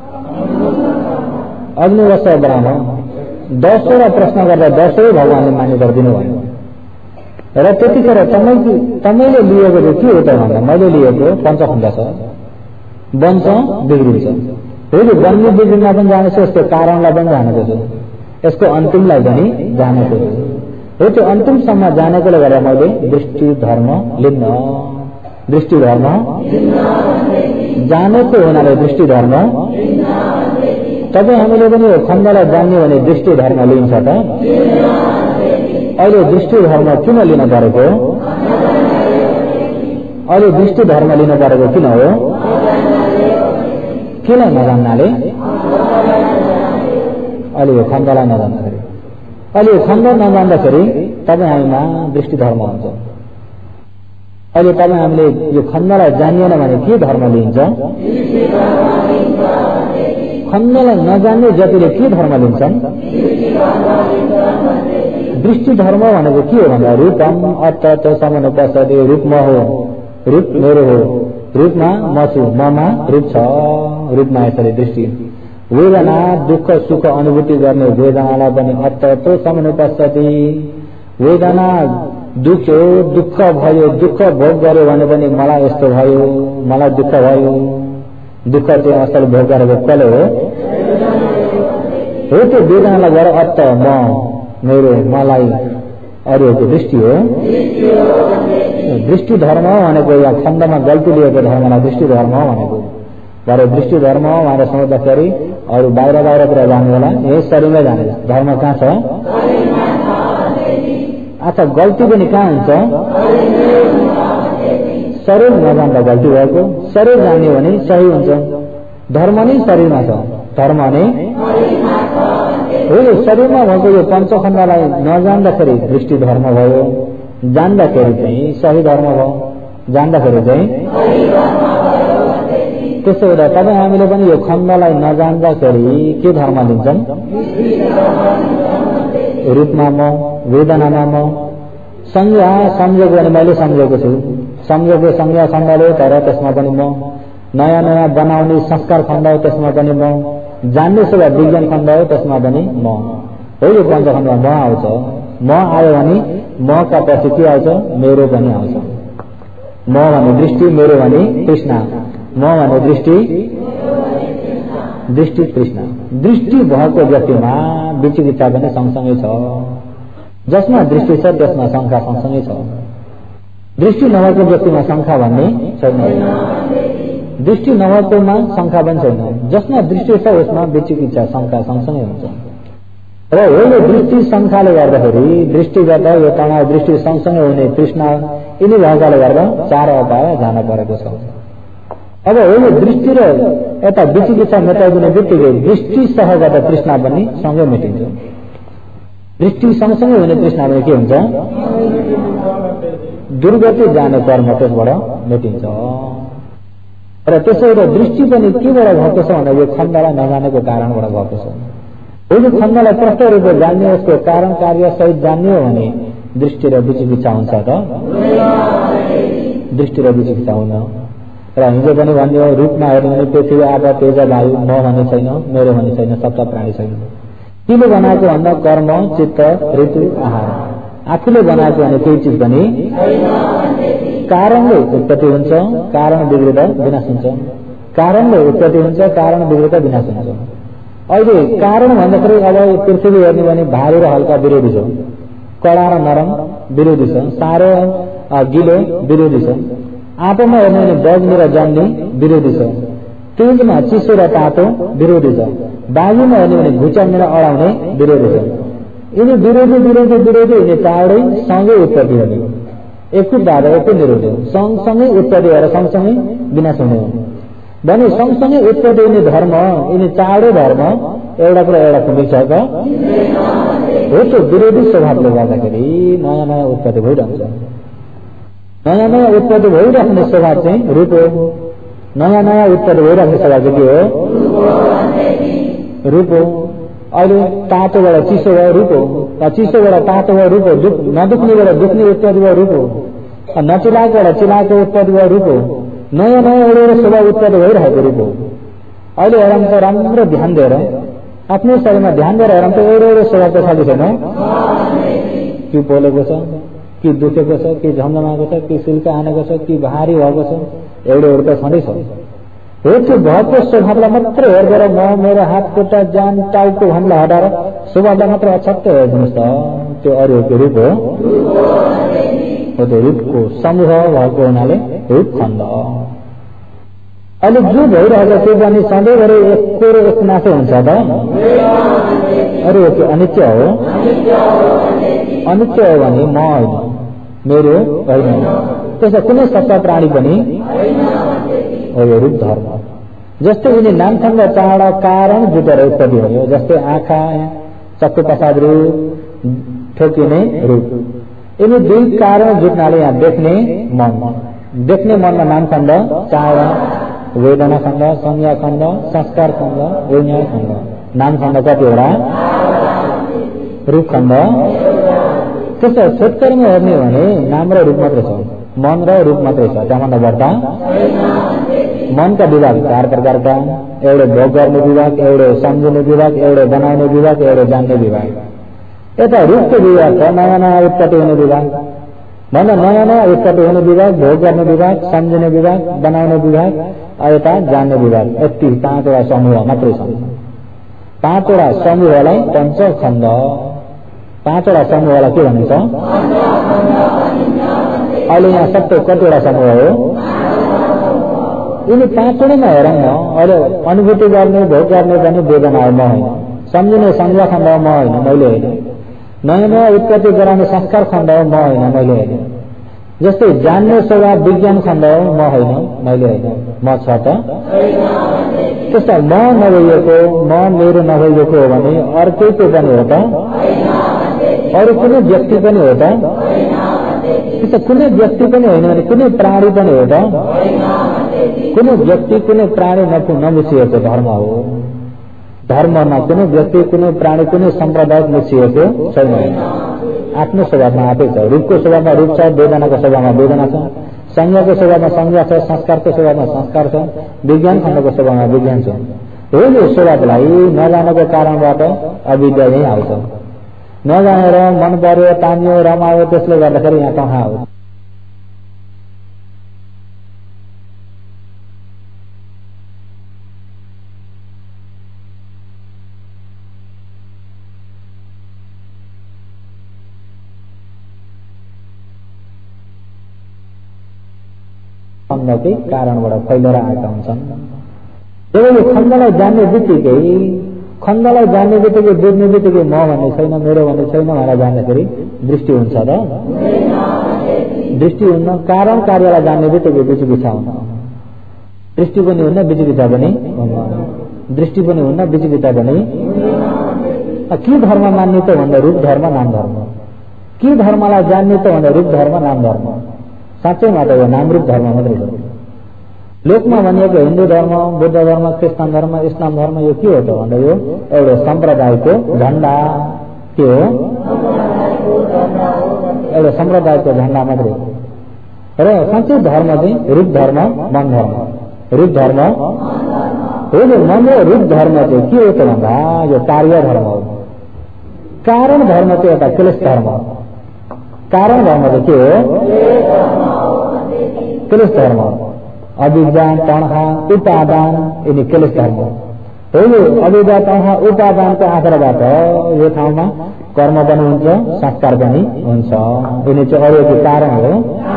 अग्निवश ब्राह्मण दसवटा प्रश्न गर्दा दसै भगवानले मान्य गरिदिनु भयो। र त्यतिखेर तपाईँ तपाईँले लिएको चाहिँ के हो त भन्दा मैले लिएको पञ्चखण्ड छ, वंश बिग्रिन्छ। फेरि बन्ने बिग्रिनमा पनि जानेछु, यसको कारणलाई पनि जानेको छु, यसको अन्तिमलाई पनि जानेको छु। हो त्यो अन्तिमसम्म जानेकोले गर्दा मैले दृष्टि धर्म लिन्न। दृष्टि धर्म जानेको हुनाले दृष्टि धर्म। तपाईँ हामीले पनि यो खण्डलाई जान्ने भने दृष्टि धर्म लिन्छ त? अहिले दृष्टि धर्म किन लिन परेको? अहिले दृष्टि धर्म लिन परेको किन हो? किन नजान्नाले? अहिले यो खण्डलाई नजान्दाखेरि, अहिले यो खण्ड नजान्दाखेरि तपाईँ हामीमा दृष्टि धर्म हुन्छ। अहिले तपाईँ हामीले यो खण्डलाई जानिएन भने के धर्म लिन्छ? खण्डलाई नजान्ने जतिले के धर्म लिन्छन्? दृष्टि धर्म भनेको के हो भन्दा रूपम अत्यत समानुपस्थिति, रूप म हो, रूप मेरो हो, रूपमा म छु, ममा रूप छ, रूपमा यसरी दृष्टि। वेदना दुःख सुख अनुभूति गर्ने वेदनालाई पनि अत्यत समानुपस्थिति। वेदना दुख्यो, दुःख भयो, दुःख भोग गर्यो भने पनि मलाई यस्तो भयो, मलाई दुःख भयो, दुःख चाहिँ असल भोग गरेको कसले हो? हो त्यो वेदनालाई गएर अत्त म मेरो मलाई अरूको दृष्टि हो। दृष्टि धर्म भनेको या खण्डमा गल्ती लिएको धर्मलाई दृष्टि धर्म भनेको। तर दृष्टि धर्म भनेर सोच्दाखेरि अरू बाहिर बाहिरतिर जाने बेला यही शरीरमै जाने धर्म कहाँ छ? अच्छा गल्ती पनि कहाँ हुन्छ? शरीर नजान्दा गल्ती भएको, शरीर जान्यो भने सही हुन्छ। धर्म नै शरीरमा छ, धर्म नै हो। शरीरमा भएको यो पञ्चखण्डलाई नजान्दाखेरि दृष्टि धर्म भयो, जान्दाखेरि चाहिँ सही धर्म भयो, जान्दाखेरि चाहिँ। त्यसो हुँदा तपाईँ हामीले पनि यो खण्डलाई नजान्दाखेरि के धर्म लिन्छन्? रूपमा म, वेदनामा म, संज्ञा सम्झेको भने मैले सम्झेको छु, सम्झेको संज्ञा खण्डले, तर त्यसमा पनि म। नयाँ नयाँ बनाउने संस्कार खण्ड हो, त्यसमा पनि म। जान्ने सेवा विज्ञान खण्ड हो, त्यसमा पनि म हो। यो पञ्चखण्डमा म आउँछ। म आयो भने म का पछि के आउँछ? मेरो पनि आउँछ। म भने दृष्टि, मेरो भने तृष्णा। म भने दृष्टि, दृष्टि तृष्णा। दृष्टि भएको व्यक्तिमा विचिकित्सा पनि सँगसँगै छ। जसमा दृष्टि छ त्यसमा शङ्का सँगसँगै छ। दृष्टि नभएको व्यक्तिमा शङ्का भन्ने छैन, दृष्टि नभएकोमा शङ्का पनि छैन। जसमा दृष्टि छ उसमा विचिकित्सा शङ्का सँगसँगै हुन्छ। र हो यो दृष्टि शङ्काले गर्दाखेरि दृष्टिगत यो तनाव दृष्टि सँगसँगै हुने तृष्णा यिनी भएकाले गर्दा चार उपाय जान परेको छ। अब हो यो दृष्टि र यता विचिकित्सा मेटाइदिने बित्तिकै दृष्टि सहगत तृष्णा पनि सँगै मेटिन्छ। दृष्टि सँगसँगै हुने तृष्णा पनि के हुन्छ? दुर्गति जाने कर्म त्यसबाट मेटिन्छ। र त्यसो दृष्टि पनि केबाट भएको छ भने यो खण्डलाई नजानेको कारणबाट भएको छ। यदि खण्डलाई प्रष्ट रूपले जान्ने, उसको कारण कार्य सहित जान्ने हो भने दृष्टि र विचिकित्सा हुन्छ त? दृष्टि र विचिकित्सा हुन। र हिजो पनि भन्यो रूपमा हेर्नु भने पृथ्वी आब तेज वायु म भन्ने छैन, मेरो भन्ने छैन, सप्त प्राणी छैन। किले बनाएको भन्दा कर्म चित्त ऋतु आहार आफूले बनाएको भने केही चिज पनि कारणले उत्पत्ति हुन्छ, कारण बिग्रिँदा विनाश हुन्छ। कारणले उत्पत्ति हुन्छ, कारण बिग्रिँदा विनाश हुन्छ। अहिले कारण भन्दाखेरि अब पृथ्वी हेर्ने भने भारी र हल्का विरोधी छ, कडा र नरम विरोधी छ, साह्रो गिलो विरोधी छ। आँपामा हेर्ने भने बग्ने र जम्ने विरोधी छ, तेजमा चिसो र तातो विरोधी छ, वायुमा हेर्ने भने घुच्याउने र अडाउने विरोधी छ। यिनी विरोधी विरोधी विरोधी यिनी चाँडै सँगै उत्पत्ति हुने, एकूट बाधा एकूट निरोधी, सँगसँगै उत्पत्ति भएर सँगसँगै विनाश हुने हो भने सँगसँगै उत्पत्ति हुने धर्म यिनी चाँडै धर्म एउटाको र एउटाको मिल्छ त? हो। त्यो विरोधी स्वभावले गर्दाखेरि नयाँ नयाँ उत्पत्ति भइरहन्छ। नयाँ नयाँ उत्पत्ति भइराख्ने स्वभाव चाहिँ रूप हो। नयाँ नयाँ उत्पत्ति भइराख्ने स्वभाव चाहिँ के हो? रूप हो। अहिले तातोबाट चिसो भयो रूप हो, चिसोबाट तातो भयो रूप हो, नदुख्नेबाट दुख्ने उत्पत्ति भयो रूप हो, नचिलाकोबाट चिलाको उत्पत्ति भयो रूप हो। नयाँ नयाँ एउटा एउटा स्वभाव उत्पत्ति भइरहेको रूप हो। अहिले हेरौँ त राम्रो ध्यान दिएर आफ्नो शरीरमा ध्यान दिएर हेरौँ त एउटा एउटा स्वभाव त छ कि छैन? कि पोलेको छ, कि दुखेको छ, कि झमझमाएको छ, कि सिल्का हानेको छ, कि भारी भएको छ, एउटा एउटा त छँदैछ। हो त्यो भएको स्वभावलाई मात्रै हेरेर म मेरो हात खुट्टा जान टाउको भन्दा हटाएर स्वभावलाई मात्र अछत्य हेरिदिनुहोस् त, त्यो अरू रूप हो। हो त्यो रूपको समूह भएको हुनाले रूप खण्ड। अहिले जो भइरहेको त्यो पनि सधैँभरि एकको र एक नासो हुन्छ त? अरे त्यो अनित्य हो। अनित्य हो भने म होइन, मेरो होइन, त्यसो कुनै सत्ता प्राणी पनि हो यो रूप धर्म। जस्तै यिनी नामखण्ड चाड कारण जुटेर उत्पत्ति भयो, जस्तै आँखा चक्षु प्रसाद रूप ठोकिने रूप, यिनी दुई कारण जुट्नाले यहाँ देख्ने मन, देख्ने मनमा नामखण्ड चाड, वेदना खण्ड, संज्ञा खण्ड, संस्कार खण्ड, विज्ञान खण्ड। नामखण्ड कतिवटा? रूप खण्ड। त्यसो छोटकरीमा हेर्ने भने नाम र रूप मात्रै छ, मन र रूप मात्रै छ, त्यहाँभन्दा बढ्ता। मनका विभाग चार प्रकारका, एउटै भोग गर्ने विभाग, एउटै सम्झिने विभाग, एउटै बनाउने विभाग, एउटै जान्ने विभाग। यता रूपको विभाग छ नयाँ नयाँ उत्पत्ति हुने विभाग, भन्दा नयाँ नयाँ उत्पत्ति हुने विभाग, भोग गर्ने विभाग, सम्झिने विभाग, बनाउने विभाग, यता जान्ने विभाग। यति पाँचवटा समूह मात्रै छन्। पाँचवटा समूहलाई पञ्चखण्ड, पाँचवटा समूहलाई के भनिन्छ? अहिले यहाँ सबै कतिवटा समूह हो? यिनी पाँचवटामा हेरौँ न। अहिले अनुभूति गर्ने भोग गर्ने पनि वेदना हो, म होइन। सम्झिने संज्ञा खण्ड हो, म होइन, मैले होइन। नयाँ नयाँ उत्पत्ति गराउने संस्कार खण्ड हो, म होइन, मैले होइन। जस्तै जान्ने स्वभाव विज्ञान खण्ड हो, म होइन, मैले होइन, म छ त? त्यस्तो म नभइएको, म मेरो नभइएको हो भने अर्कैको पनि हो त? अरू कुनै व्यक्ति पनि हो त? त्यस्तो कुनै व्यक्ति पनि होइन भने कुनै प्राणी पनि हो त? कुनै व्यक्ति कुनै प्राणी नमुछिएको धर्म हो। धर्म न कुनै व्यक्ति कुनै प्राणी कुनै सम्प्रदाय मुछिएको छैन, आफ्नो स्वभावमा आफै छ। रूपको स्वभावमा रूप छ, वेदनाको स्वभावमा वेदना छ, संज्ञाको स्वभावमा संज्ञा छ, संस्कारको स्वभावमा संस्कार छ, विज्ञान खण्डको स्वभावमा विज्ञान छ। हो यो स्वभावलाई नजानेको कारणबाट अविद्या यही आउँछ। नजानेर मन पर्यो, तान्यो, रमायो, त्यसले गर्दाखेरि यहाँ कहाँ आउँछ? खण्डकै कारणबाट फैलेर आएका हुन्छन्। जब यो खण्डलाई जान्ने बित्तिकै, खण्डलाई जान्ने बित्तिकै, बुझ्ने बित्तिकै म भन्ने छैन, मेरो भन्ने छैन भनेर जान्दाखेरि दृष्टि हुन्छ र? दृष्टि हुन्न। कारण कार्यलाई जान्ने बित्तिकै विचिकित्सा हुन्न। दृष्टि पनि हुन्न, विचिकित्सा पनि हुन्न। दृष्टि पनि हुन्न, विचिकित्सा पनि। के धर्म मान्ने त भन्दा रूप धर्म नाम धर्म, के धर्मलाई जान्ने त भन्दा रूप धर्म नाम धर्म। साँच्चैमा त यो नामरूप धर्म मात्रै हो। लोकमा भनिएको हिन्दू धर्म, बुद्ध धर्म, क्रिस्चियन धर्म, इस्लाम धर्म यो के हो त भन्दा यो एउटा सम्प्रदायको झण्डा के हो, एउटा सम्प्रदायको झण्डा मात्रै हो। र साँच्चै धर्म चाहिँ रूप धर्म, मन धर्म, रूप धर्म हो। यो मन र रूप धर्म चाहिँ के हो त भन्दा यो कार्य धर्म हो। कारण धर्म चाहिँ एउटा क्लेश धर्म हो। कारण धर्म चाहिँ के हो, क्लेश धर्म हो। अभिज्ञान, तणखा, उपादान यिनी क्लेश धर्म हो। यो अभिज्ञान, तणखा, उपादानको आधारबाट यो ठाउँमा कर्म पनि हुन्छ, संस्कार पनि हुन्छ। यिनी चाहिँ अरू एक कारण हो,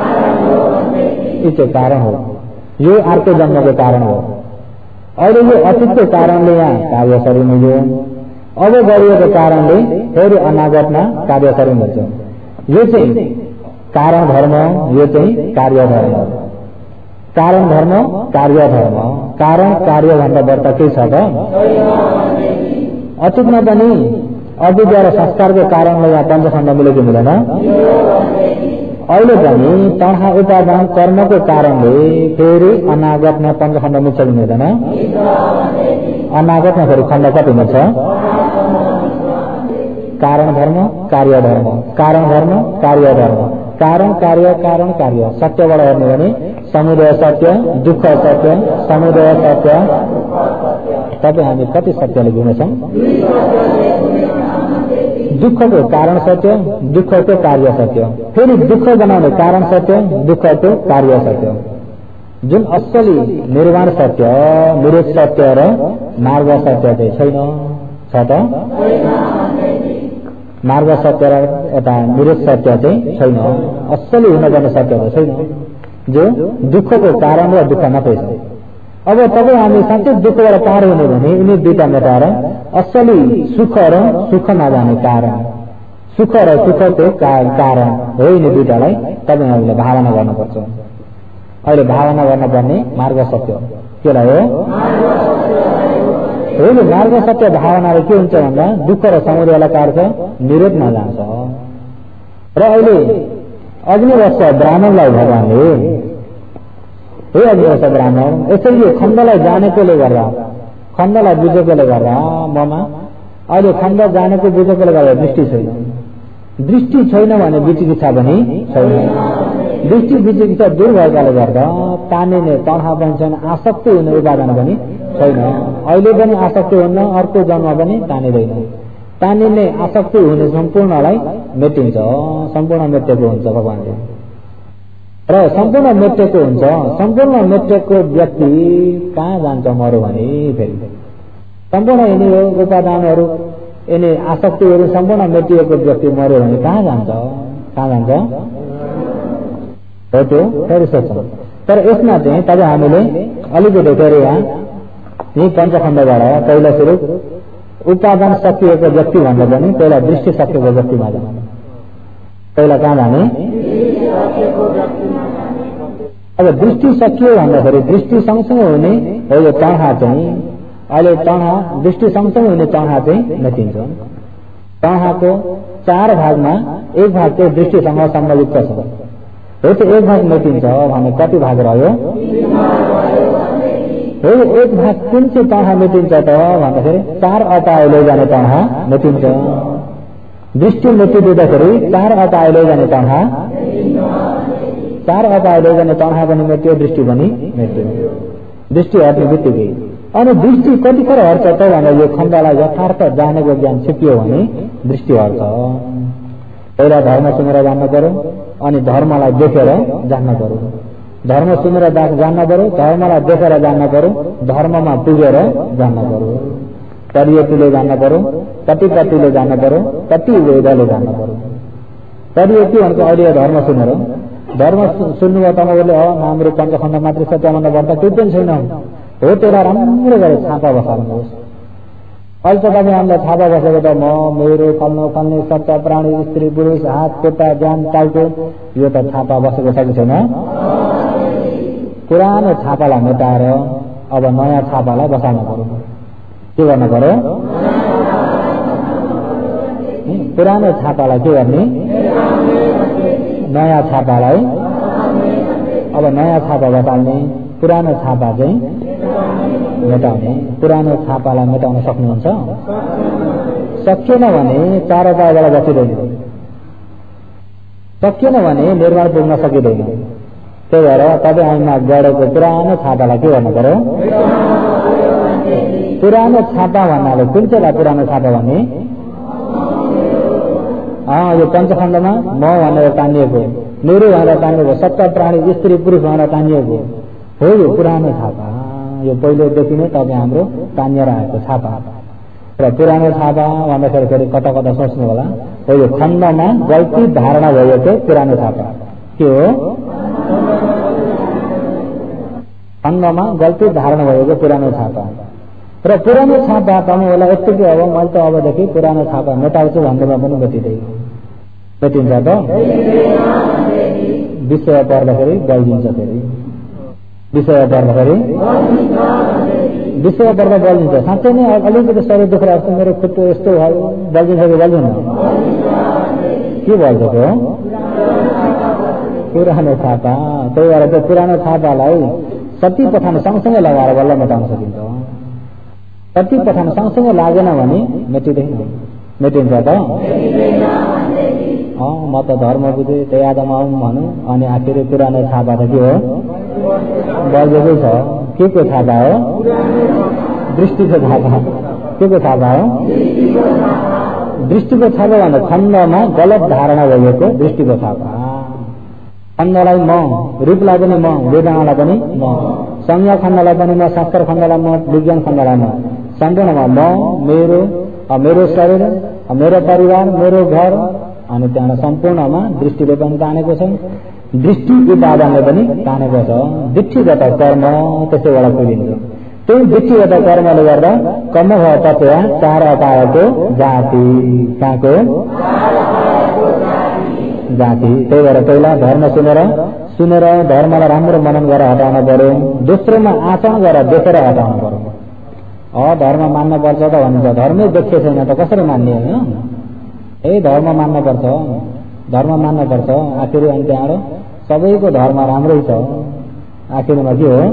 यो चाहिँ कारण हो। यो अर्को जन्मको कारण हो। अहिले यो अतीतको कारणले यहाँ कार्य सरिन्छ, अब गरिएको कारणले फेरि अनागतमा कार्य सरिन्छ। यो चाहिँ कारण धर्म, यो चाहिँ कार्य धर्म। कारण धर्म, कार्य धर्म। कारण कार्य भन्दा बढ्ता के छ त? अतीतमा पनि अविद्या र संस्कारको कारणले यहाँ पञ्चखण्ड मिलेको मिलेन। अहिले पनि तणखा, उपादान, कर्मको कारणले फेरि अनागतमा पञ्चखण्ड मिल्छ कि मिल्दैन? अनागतमा फेरि खण्ड कति मिल्छ? कारण धर्म, कार्य धर्म, कारण धर्म, कार्य धर्म, कारण कार्य, कारण कार्य। सत्यबाट हेर्ने भने समुदय सत्य, दुःख सत्य, समुदय सत्य। तपाईँ हामी कति सत्यले गुनेछौँ? दुःखको कारण सत्य, दुःखको कार्य सत्य, फेरि दुःख बनाउने कारण सत्य, दुःखको कार्य सत्य। जुन असली निर्वाण सत्य, निरोध सत्य र मार्ग सत्य चाहिँ छैन, छ त? मार्ग सत्य र यता निरोध सत्य चाहिँ छैन, असली हुनुपर्ने सत्य त छैन, जो दुःखको कारण र दुःख मात्रै छ। अब तपाईँ हामी साँच्चै दुःखबाट पार हुने भने यिनी दुईटा मेटाएर असली सुख र सुख नजाने कारण, सुख र सुखको कारण हो, यिनी दुईटालाई तपाईँहरूले भावना गर्नुपर्छ। अहिले भावना गर्नुपर्ने मार्ग सत्य केलाई हो? हो मार्ग सत्य भावनाले के हुन्छ भन्दा दुःख र समुदयलाई काट्छ, निरोधमा जान्छ। र अहिले अग्निवर्ष ब्राह्मणलाई भगवानले, हे अग्निवर्ष ब्राह्मण, यसरी यो खण्डलाई जानेकोले गर्दा, खण्डलाई बुझेकोले गर्दा ममा अहिले खण्ड जानेको बुझेकोले गर्दा दृष्टि छैन। दृष्टि छैन भने विचिकित्सा पनि छैन। दृष्टि विचिकित्सा दूर भएकाले गर्दा तानिने तणखा पनि छैन, आसक्ति हुने उपादान पनि छैन। अहिले पनि आसक्ति हुन्न, अर्को जन्म पनि तानिँदैन। तानिने आसक्ति हुने सम्पूर्णलाई मेटिन्छ, सम्पूर्ण मेटेको हुन्छ भगवानले। र सम्पूर्ण मेटेको हुन्छ, सम्पूर्ण मेटेको व्यक्ति कहाँ जान्छ मरो भने फेरि सम्पूर्ण यिनी उपादानहरू, यिनी आसक्तिहरू सम्पूर्ण मेटिएको व्यक्ति मर्यो भने कहाँ जान्छ? कहाँ जान्छ हो त्यो फेरि सोच्छौँ। तर यसमा चाहिँ तपाईँ हामीले अलिकति फेरि यहाँ यही पञ्चखण्डबाट पहिला सुरु उपादान सकिएको व्यक्ति भन्दा पनि पहिला दृष्टि सकिएको व्यक्तिमा जाने। पहिला कहाँ जाने? अब दृष्टि सकियो भन्दाखेरि दृष्टि सँगसँगै हुने हो यो तणखा चाहिँ, अहिले तणखा दृष्टि सँगसँगै हुने तणखा चाहिँ मेटिन्छ। तणखाको चार भागमा एक भाग चाहिँ दृष्टिसँग सम्बन्धित छ, हो त्यो एक भाग मेटिन्छ भने कति भाग रह्यो? हो एक भाग कुन चाहिँ तणखा मेटिन्छ त भन्दाखेरि चार अपाय लैजाने तणखा मेटिन्छ। दृष्टि मेटिदिँदाखेरि चार अपाय लैजाने तणखा, चार अपाय लैजाने तणखा पनि मेट्यो, दृष्टि पनि मेट्यो। दृष्टि हट्ने बित्तिकै अनि दृष्टि कतिखेर हट्छ त भन्दा यो खण्डलाई यथार्थ जानेको ज्ञान सिकियो भने दृष्टि हट्छ। पहिला धर्म सुनेर जान्न पर्यो, अनि धर्मलाई देखेर जान्न पर्यो। धर्म सुनेर जान्न पर्यो, धर्मलाई देखेर जान्न पर्यो, धर्ममा पुगेर जान्न पर्यो। परियतिले जान्न पर्यो, कतिपतिले जान्न पर्यो, कति वेदले जान्न पर्यो। परियति भनेको अहिले धर्म सुनेर, धर्म सुन्नुभयो तपाईँहरूले हो हाम्रो पञ्चखण्ड मात्रै छ, त्यहाँभन्दा बढ्दा केही पनि छैन हो, त्यसलाई राम्रो गरेर छापा बसाल्नुहोस्। अहिले त तपाईँ हामीलाई छापा बसेको त म मेरो फल्नु फल्ने सच्चा प्राणी स्त्री पुरुष हात खुट्टा ज्यान टाउको यो त छापा बसेको छ कि छैन? पुरानो छापालाई मेटाएर अब नयाँ छापालाई बसाल्नु पर्यो। के गर्नु पर्यो? पुरानो छापालाई के गर्ने? नयाँ छापालाई अब नयाँ छापा बटाल्ने, पुरानो छापा चाहिँ मेटाउने। पुरानो छापालाई मेटाउन सक्नुहुन्छ? सकिएन भने चार उपायबाट बचिँदैन, सकिएन भने निर्माण पुग्न सकिँदैन। त्यही भएर तपाईँ हामीमा गढेको पुरानो छापालाई के गर्नु पर्यो? पुरानो छापा भन्नाले कुन चाहिँलाई पुरानो छापा भन्ने? अँ यो पञ्चखण्डमा म भनेर तानिएको, मेरो भनेर तानिएको, सप्त प्राणी स्त्री पुरुष भनेर तानिएको हो यो पुरानो छापा। यो पहिलेदेखि नै तपाईँ हाम्रो तानिएर आएको छापा। र पुरानो छापा भन्दाखेरि फेरि कता कता सोच्नु होला, हो यो खण्डमा गल्ती धारणा भएको पुरानो छापा। के हो? खण्डमा गल्ती धारणा भएको पुरानो छापा। र पुरानो छापा तपाईँ होला यत्तिकै अब मैले त अबदेखि पुरानो छापा मेटाउँछु भन्दैमा पनि मेटिँदैन। मेटिन्छ त? विषय पर्दाखेरि बल्झिन्छ। फेरि विषय पर्दाखेरि विषय पर्दा बल्झिन्छ। साँच्चै नै अलिकति शरीर दुखेर जस्तो मेरो खुट्टो यस्तो भयो, बल्झिन्छ कि बल्झिन? के बल्झेको हो? पुरानो छापा। त्यही भएर त्यो पुरानो छापालाई सती पठाउन सँगसँगै लगाएर बल्ल मेटाउन सकिन्छ। सती पठाउन सँगसँगै लागेन भने मेटिँदैन। मेटिन्छ त? अँ म त धर्म बुझेँ त्यही आधारमा आउँ भनौँ, अनि आखिर पुरानो छापा त के हो? बल्झेकै छ। के को छापा हो? दृष्टिको छापा। के को छापा हो? दृष्टिको छापा भन्दा खण्डमा गलत धारणा भएको दृष्टिको छापा। खण्डलाई म, रूपलाई पनि म, वेदनालाई पनि म, संज्ञा खण्डलाई पनि म, शास्त्र खण्डलाई म, विज्ञान खण्डलाई म, सम्पूर्णमा म, मेरो मेरो शरीर, मेरो परिवार, मेरो घर, अनि त्यहाँ सम्पूर्णमा दृष्टिले पनि तानेको छ, दृष्टि उपादानले पनि तानेको छ। दृष्टिगत कर्म त्यसैबाट पुगिन्छ। त्यही दृष्टिगत कर्मले गर्दा कर्म भयो तत्त्व चार अपायको जाति। कहाँको जाति? त्यही भएर पहिला धर्म सुनेर सुनेर धर्मलाई राम्रो मनन गरेर हटाउन पर्यो। दोस्रोमा आचरण गरेर देखेर हटाउन पर्यो। अ धर्म मान्न पर्छ त भन्छ, धर्मै देखे छैन त कसरी मान्ने? होइन, ए धर्म मान्न पर्छ, धर्म मान्न पर्छ। आखिर अनि त्यहाँबाट सबैको धर्म राम्रै छ। आखिरमा के हो?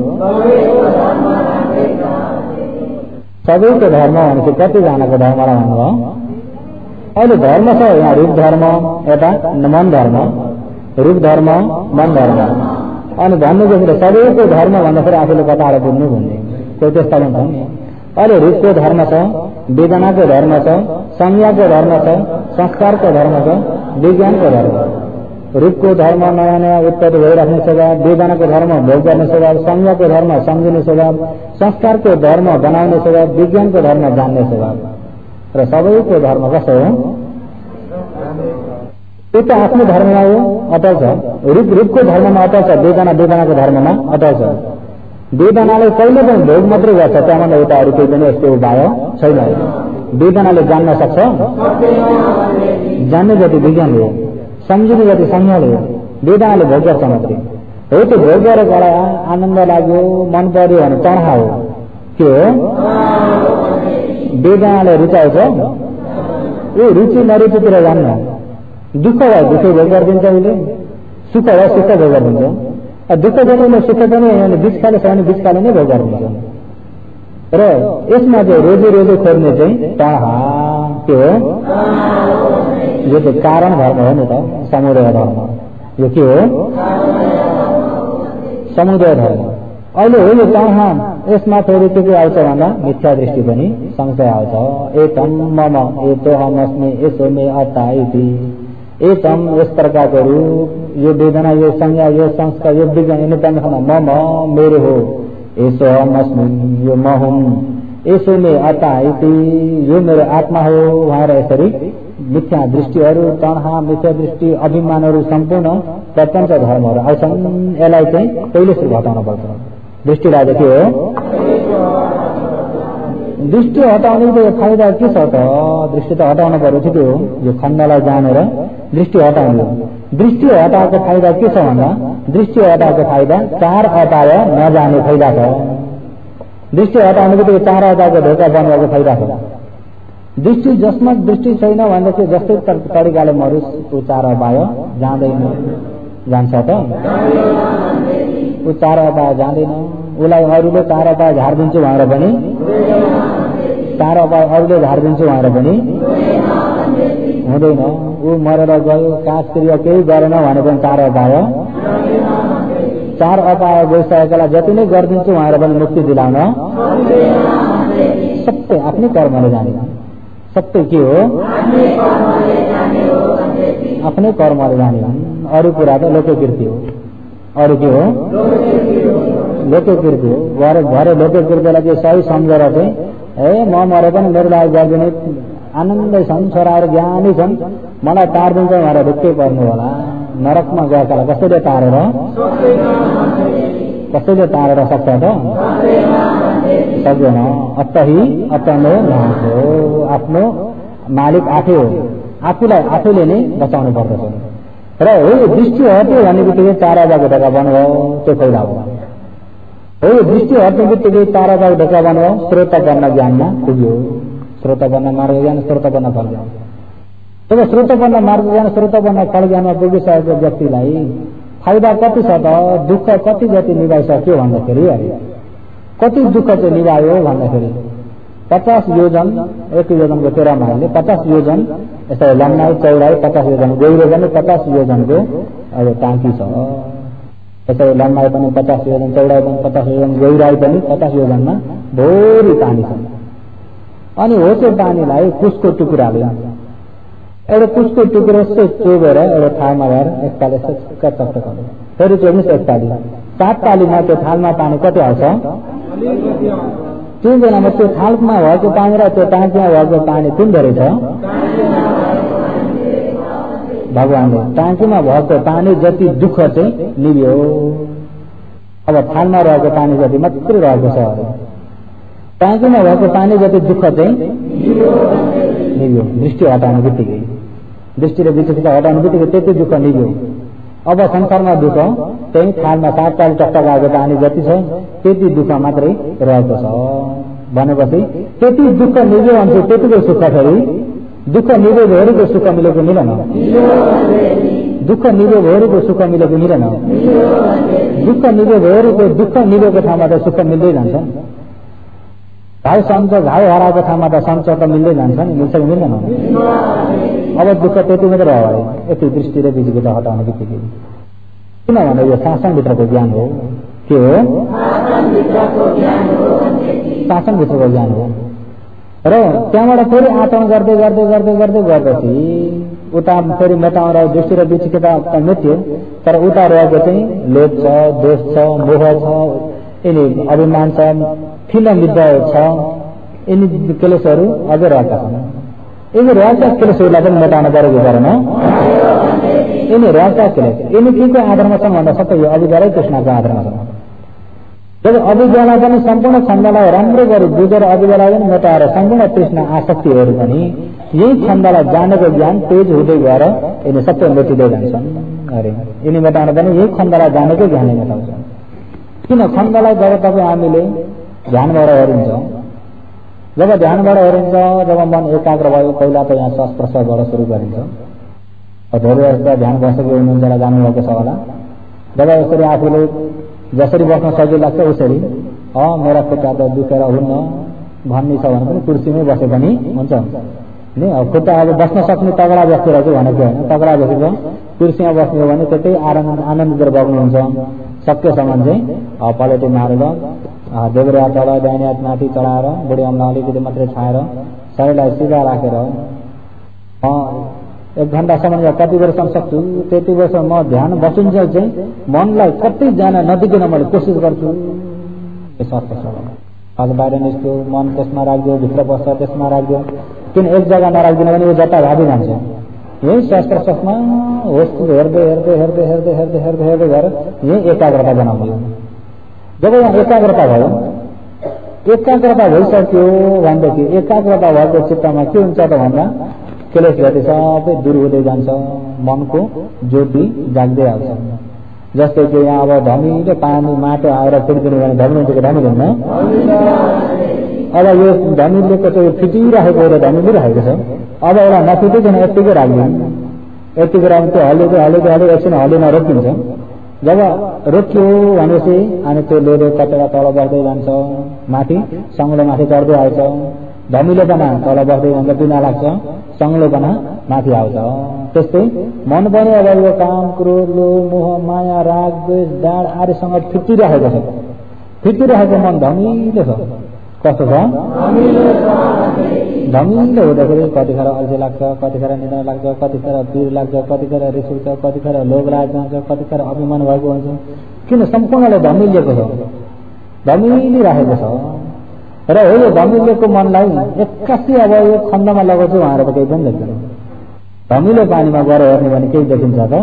सबैको धर्म भनेपछि कतिजनाको धर्मलाई भन्नुभयो? अहिले धर्म छ यहाँ, रूप धर्म, यता मन धर्म, रूप धर्म, मन धर्म। अनि भन्नुको कुरा सबैको धर्म भन्दाखेरि आफूले कताबाट बुझ्नु भन्ने कोही त्यस्ता पनि छ नि। अहिले रूपको धर्म छ, वेदनाको धर्म छ, संज्ञाको धर्म छ, संस्कारको धर्म छ, विज्ञानको धर्म। रूपको धर्म नयाँ नयाँ उत्पत्ति भइराख्ने स्वभाव, वेदनाको धर्म भोग गर्ने स्वभाव, संज्ञाको धर्म सम्झिने स्वभाव, संस्कारको धर्म बनाउने स्वभाव, विज्ञानको धर्म जान्ने स्वभाव। र सबैको धर्म कसो हो? त्यो त आफ्नो धर्ममा हो अटल छ। रूप रूपको धर्ममा अटल छ, वेदना वेदनाको धर्ममा अटल छ। वेदनाले कहिले पनि भोग मात्रै गर्छ, त्यहाँभन्दा उता अरू केही पनि यस्तो उपाय छैन। वेदनाले जान्न सक्छ, जान्ने जति विज्ञानले हो, सम्झिने जति संज्ञाले हो। वेदनाले भोग गर्छ मात्रै हो। त्यो भोग गरेर गरा आनन्द लाग्यो, मन पर्यो भने तनहा हो। के हो? वेदनाले रुचाउँछ, ए रुचि नरुचितिर जान्न। दुःख भयो दुःख भोग गरिदिन्छ, उसले सुख भयो सुख भोग गरिदिन्छ। दुःख जनाउने सुख पनि बिचकाले छ भने बिचकाले नै भोग गरिदिन्छ। र यसमा चाहिँ रोजी रोजी खोज्ने चाहिँ तनहा। के हो? यो चाहिँ कारण धर्म हो नि त, समुदाय धर्म। यो के हो? समुदाय धर्म। अहिले हो यो तनहा। यसमा फेरि के के आउँछ भन्दा मिथ्या दृष्टि पनि सँगसँगै आउँछ। एतम मम एतोहमस्मि यसो मे अता इति। एतम यस प्रकारको रूप, यो वेदना, यो संज्ञा, यो संस्कार, यो विज्ञान, यो तन्खमा मम मेरो हो, यसो अहमस्मि यो म हुँ, यसो मे अता इति यो मेरो आत्मा हो भनेर यसरी मिथ्या दृष्टिहरू, तन्हा, मिथ्या दृष्टि, अभिमानहरू सम्पूर्ण प्रपञ्च धर्महरू आउँछन्। यसलाई चाहिँ पहिले सुरु हटाउन पर्छ। दृष्टिलाई चाहिँ के हो? दृष्टि हटाउने त फाइदा के छ त? दृष्टि त हटाउनु पर्यो, ठिकै हो। यो खण्डलाई जानेर दृष्टि हटाउने। दृष्टि हटाएको फाइदा के छ भन्दा दृष्टि हटाएको फाइदा चार अपाय नजाने फाइदा छ। दृष्टि हटाउने बित्तिकै चार अपायको ढोका बन्नुको फाइदा छ। दृष्टि जसमा दृष्टि छैन भन्दाखेरि जस्तै तरिकाले मरुस् त्यो चार अपाय जाँदैन, जान्छ त? ऊ चार अपाय जाँदैन। उसलाई अरूले चार अपाय झारिदिन्छु भनेर पनि चार अपाय अरूले झारिदिन्छु भनेर पनि हुँदैन। ऊ मरेर गयो, काज क्रिया केही गरेन भने पनि चार अपाय चार अपाय गइसकेकालाई जति नै गरिदिन्छु भनेर पनि मुक्ति दिलाउन सबै आफ्नै कर्मले जाने। सबै के हो? आफ्नै कर्मले जाने। अरू कुरा त लोककृति हो। अरू के हो? लोककृति हो। भरे भरे लोककृतिलाई चाहिँ सही सम्झेर चाहिँ ए म मरे पनि मेरो लागि गरिदिने आनन्दै छन्, छोराहरू ज्ञानी छन्, मलाई तारिदिन्छ भनेर ढुक्कै पर्नु होला। नरकमा गएकालाई कसैले तारेर कसैले तारेर सक्छ त? सक्दैन। अतही अतनो नासो। आफ्नो मालिक आफै हो। आफूलाई आफैले नै बचाउनु पर्दछ। र हो दृष्टि हट्यो भन्ने बित्तिकै चार हजार ढोका बन्नुभयो, त्यो खैला हो। हो दृष्टि हट्ने बित्तिकै चार हजार ढोका बन्नुभयो, स्रोत बन्न ज्ञानमा पुग्यो। स्रोत बन्न मार्ग ज्ञान, स्रोत बन्न फल ज्ञान। जब स्रोत बन्न मार्ग ज्ञान, स्रोत बन्न फल ज्ञानमा पुगिसकेको व्यक्तिलाई फाइदा कति छ त? दुःख कति जति निभाइसक्यो भन्दाखेरि कति दुःख चाहिँ निभायो भन्दाखेरि पचास योजन, एक योजनको तेह्र माइलले पचास योजन यस्तो लम्बाइ चौडाइ, पचास योजन गहिरो पनि पचास योजनको अब टाँकी छ। यसो लम्बाइ पनि पचास योजन, चौडाइ पनि पचास योजन, गहिराइ पनि पचास योजनमा भोरी पानी छ। अनि हो त्यो पानीलाई कुसको टुक्राले एउटा कुसको टुक्रो यसो चोबेर एउटा थालमा गएर एकताले चक्का चक्का गर्यो। फेरि चोब्नुहोस् एकताली, सात तालीमा त्यो थालमा पानी कति हाल्छ? त्यो बेलामा त्यो थालमा भएको पानी र त्यो टाँकीमा भएको पानी कुन धेरै छ? भगवानले टाँकीमा भएको पानी जति दुःख चाहिँ निभ्यो, अब थालमा रहेको पानी जति मात्रै रहेको छ। टाँकीमा भएको पानी जति दुःख चाहिँ निभ्यो। दृष्टि हटाउने बित्तिकै, दृष्टि र विचक्षणता हटाउने बित्तिकै त्यति दुःख निभ्यो। अब संसारमा दुःख त्यही थालमा सात ताल टक्का गएको पानी जति छ त्यति दुःख मात्रै रहेको छ भनेपछि त्यति दुःख निभ्यो भने त्यतिको सुख फेरि दुःख निभ्यो भएरको सुख मिलेको मिलेन? दुःख निभ्यो भएरको सुख मिलेको मिलेन? दुःख निभ्यो भएरको दुःख निभेको ठाउँमा त सुख मिल्दै जान्छ। घाउ सन्छ, घाउ हराएको ठाउँमा त सन्छ त मिल्दै जान्छ नि, मिल्छ कि मिल्दैन? अब दुःख त्यति मात्रै हो। यति दृष्टि र विचक्षणता हटाउने बित्तिकै किनभने यो शासनभित्रको ज्ञान हो। के हो? शासनभित्रको ज्ञान हो। र त्यहाँबाट फेरि आचरण गर्दै गर्दै गर्दै गर्दै गएपछि उता फेरि मेटाएर दृष्टि र विचक्षणता मेट्यो, तर उता रहेको चाहिँ लोभ छ, दोष छ, मोह छ, यिनी अभिमान छ, ठिलो विद्रोह छ, यिनी क्लेशहरू अझै रहेका छन्। यिनी रहेका क्लेशहरूलाई पनि मेटाउन परेको परेन? यिनी रहेका क्लेश यिनी के को आधारमा छन् भन्दा सबै यो अविद्यालाई तृष्णाको आधारमा छन्। जब अविद्यालाई पनि सम्पूर्ण छन्दलाई राम्रो गरी बुझेर अविद्यालाई पनि मेटाएर सम्पूर्ण तृष्णा आसक्तिहरू पनि यही छन्दलाई जानेको ज्ञान तेज हुँदै गएर यिनी सबै मेटिँदै जान्छन्। अरे यिनी मेटाउन पनि यही खण्डलाई जानेकै ज्ञानले मेटाउँछन्। किन? खण्डलाई जब तपाईँ हामीले ध्यानबाट हेरिन्छ, जब ध्यानबाट हेरिन्छ, जब मन एकाग्र भयो, पहिला त यहाँ श्वास प्रश्वासबाट सुरु गरिन्छ। धेरै जस्तो ध्यान बसेको हुनुहुन्छ जानुभएको छ होला। जब यसरी आफूले जसरी बस्न सजिलो लाग्छ उसरी अँ मेरा खुट्टा त दुखेर हुन्न भन्ने छ भने पनि कुर्सीमै बसे पनि हुन्छ नि। अब खुट्टा अब बस्न सक्ने तगडा व्यक्ति रहेछ भनेको होइन, तगडा व्यक्ति कुर्सीमा बस्ने हो भने त्यतै आनन्द आनन्दित बग्नुहुन्छ। सकेसम्म चाहिँ पलेटी मारेर देब्रे हात तल दाहिने हात माथि चढाएर बुढी आम्मा अलिकति मात्रै छाएर शरीरलाई सिधा राखेर एक घण्टासम्म कति बेरसम्म सक्छु त्यति बेरसम्म म ध्यान बसुन्जेल चाहिँ मनलाई कतै जान नदिकन मैले कोसिस गर्छु। आज बाहिर निस्क्यो, मन त्यसमा राख्यो, भित्र बस्छ त्यसमा राख्यो। किन एक जग्गा नराख्दिन भने यो जता भावी जान्छ। यही श्वास प्रश्वासमा होस् हेर्दै हेर्दै हेर्दै हेर्दै हेर्दै हेर्दै हेर्दै गएर यही एकाग्रता बनाउने। जब यहाँ एकाग्रता भयो, एकाग्रता भइसक्यो भनेदेखि एकाग्रता भएको चित्तमा के हुन्छ त भन्दा क्लेश जति सबै दूर हुँदै जान्छ, मनको ज्योति जाग्दै आउँछ। जस्तै कि यहाँ अब धमिलो पानी माटो आएर फिर्किने भने धमिलो हुन्छ कि धमिलो हुन्न? अब यो धमिलोको चाहिँ फिटिराखेको एउटा धमिलो राखेको छ। अब एउटा नफिटिकन यत्तिकै राख्दैन, यत्तिकै राख्नु त्यो हल्लिँदै हल्लिँदै हल्लिँदै एकछिन हल्लिन रोकिन्छ। जब रोक्यो भनेपछि अनि त्यो लिएर कचरा तल बढ्दै जान्छ, माथि सङ्लो माथि चढ्दै आउँछ, धमिलोपना तल बढ्दै जान्छ, पिना लाग्छ, सङ्लोपना माथि आउँछ। त्यस्तै मन पनि अब यो काम, क्रोध, लोभ, मोह, माया, राग, द्वेष, डाँड आदिसँग फिटिरहेको छ। फिटिरहेको मन धमिलो छ। कस्तो छ? धमिलो हुँदाखेरि कतिखेर अल्छी लाग्छ, कतिखेर निद्रा लाग्छ, कतिखेर पीर लाग्छ, कतिखेर रिस उठ्छ, कतिखेर लोभ राग जान्छ, कतिखेर अभिमान भएको हुन्छ। किन? सम्पूर्णले धमिलिएको छ, धमिली राखेको छ। र हो यो धमिलिएको मनलाई एक्कासी अब यो खण्डमा लगाउँछु उहाँहरू त केही पनि देख्दैन। धमिलो पानीमा गएर हेर्ने भने केही देखिन्छ त?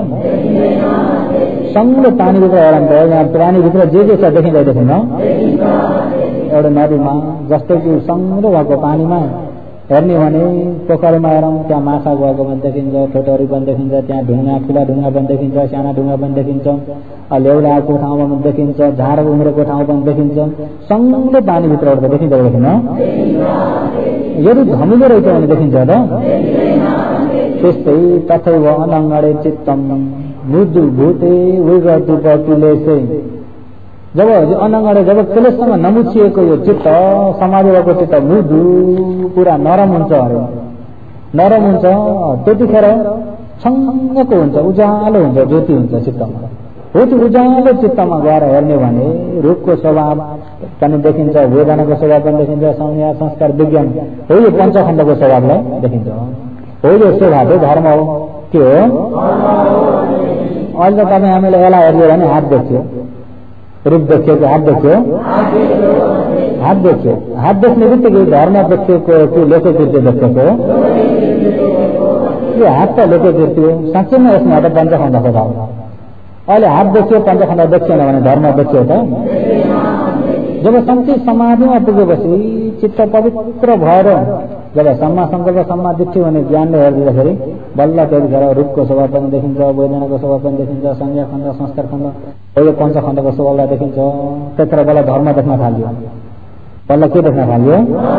सङ्लो पानीभित्र हेरौँ त यहाँ प्राणीभित्र जे जे छ देखिँदै देखिन्न? एउटा नदीमा जस्तै कि सङ्लो भएको पानीमा हेर्ने भने पोखरीमा हेरौँ त्यहाँ माछा गएको पनि देखिन्छ, ठोटरी पनि देखिन्छ, त्यहाँ ढुङ्गा ठुला ढुङ्गा पनि देखिन्छ, साना ढुङ्गा पनि देखिन्छ, लेउला आएको ठाउँमा पनि देखिन्छ, झार उम्रेको ठाउँ पनि देखिन्छ। सङ्लो पानीभित्र त देखिन्छ देखिन्न? यदि धमिलो रहेछ भने देखिन्छ त? त्यस्तै तथैव अनङ्गडे चित्तम मृदु भूते विगति पकिलेसे। जब अनङ्गडे जब क्लेशसँग नमुछिएको यो चित्त, समाज भएको चित्त मृदु पुरा नरम हुन्छ अरे, नरम हुन्छ, त्यतिखेर छङ्गको हुन्छ, उज्यालो हुन्छ, ज्योति हुन्छ चित्तमा। हो त्यो उज्यालो चित्तमा गएर हेर्ने भने रूपको स्वभाव पनि देखिन्छ, वेदनाको स्वभाव पनि देखिन्छ, संज्ञा संस्कार विज्ञान हो यो पञ्चखण्डको स्वभावलाई देखिन्छ। हो यो स्वभाव हो, धर्म हो। के हो? अहिले त तपाईँ हामीले यसलाई हेर्यो भने हात देख्यो, रूप देखियो कि हात देख्यो? हात देख्यो। हात देख्ने बित्तिकै धर्म देखेको कि लोककृत्य देखेको? यो हात त लोककृत्य हो। साँच्चै नै यसमा त पञ्चखण्डको भाव। अहिले हात देखियो, पञ्चखण्ड देखिएन भने धर्म देखियो त? जब शान्ति समाधिमा पुगेपछि चित्त पवित्र भएर जब सम्मा सङ्कल्प सम्मा दिट्ठी भने ज्ञानले हेर्दाखेरि बल्ल त्यतिखेर रूपको स्वभाव पनि देखिन्छ, वेदनाको स्वभाव पनि देखिन्छ, संज्ञा खण्ड, संस्कार खण्ड, यो पञ्चखण्डको स्वभावलाई देखिन्छ। त्यतिखेर बल्ल धर्म देख्न थाल्यो। बल्ल के देख्न थाल्यो?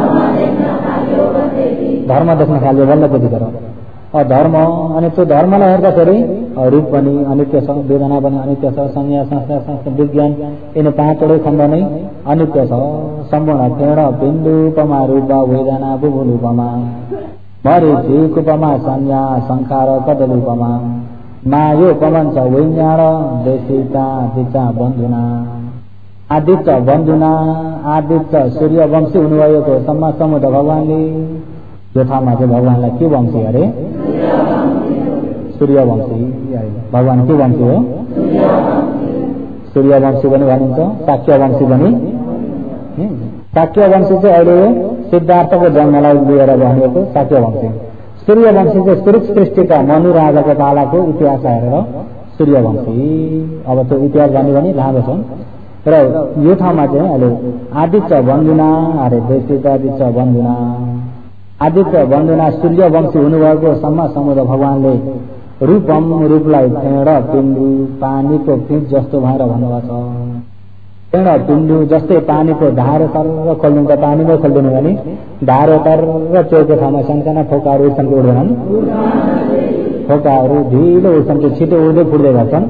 धर्म देख्न थाल्यो बल्ल त्यतिखेर। धर्म अनि त्यो धर्मलाई हेर्दाखेरि रूप पनि अनित्य छ, वेदना पनि अनित्य छ, संज्ञा संस्कार संस्कार विज्ञान यिनी पाँचवटै खण्ड नै अनित्य छ। सम्पूर्ण क्षण बिन्दुपमा रूप वेदना बुभुलुपमा मरीचिकुपमा संज्ञा संखार कदलुपमा मायोपमं च वैज्ञान देशिता दिचा बन्धुना। आदित्य बन्धुना आदित्य सूर्यवंशी हुनुभएको सम्मा समुद्र भगवानले यो ठाउँमा चाहिँ भगवानलाई के वंशी अरे? सूर्यवंशी। भगवान के वंशी हो? सूर्यवंशी पनि भनिन्छ, शाक्यवंशी पनि। शाक्यवंशी चाहिँ अहिले सिद्धार्थको जन्मलाई लिएर भनिएको शाक्यवंशी। सूर्यवंशी चाहिँ सुरुच सृष्टिका मनु राजाको पालाको इतिहास हेरेर सूर्यवंशी। अब त्यो इतिहास भन्यो भने लामो छ र यो ठाउँमा चाहिँ अहिले आदित्य बन्धुना अरे देशित आदित्य बन्धुना। आदित्य बन्धुना सूर्यवंशी हुनुभएको सम्मा समुद्र भगवानले रूपम रूपलाई फेड पिण्डु पानीको फिट जस्तो भएर भन्नुभएको छ। फेड पिण्डु जस्तै पानीको धारो तर खोल्नु त पानीमै खोल्दिनु भने धारो तर चोएको ठाउँमा सानसाना फोकाहरू उठ्छन् कि उठ्दैनन्? फोकाहरू ढिलो उठ्छन् कि छिटो उड्दै फुट्दै गर्छन्?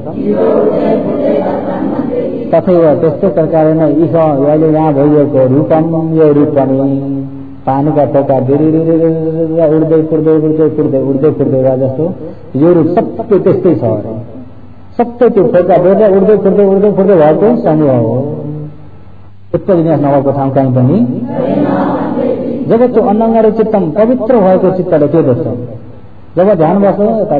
तथै त्यस्तै प्रकारले नै इह अहिले यहाँ भइरहेको रूपम यो रूप पनि पानीका फोका बिरिरिरि उड्दै फुट्दै उड्दै फुट्दै उड्दै फुट्दै गए जस्तो यो रूप सबै त्यस्तै छ। सबै त्यो फोका बेर्दा उड्दै फुट्दै उड्दै फुट्दै भएको समूह हो। उच्च विन्यास नभएको ठाउँ कहीँ पनि। जब त्यो अन्नङ्गारे चित्तम पवित्र भएको चित्तले त्यो देख्छ। जब ध्यान बस्छ यता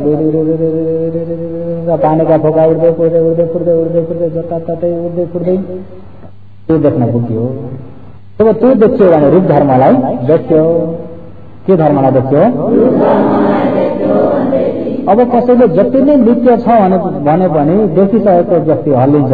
पानीका फोका उड्दै फुट्दै उड्दै फुट्दै उड्दै फुट्दै जताततै उड्दै फुट्दै त्यो देख्न पुग्यो। जब त्यो देखियो भने रूप धर्मलाई देख्यो। के धर्मलाई देख्यो? अब कसैले जति नै नित्य छ भने पनि देखिसकेको व्यक्ति हल्लिन्छ त?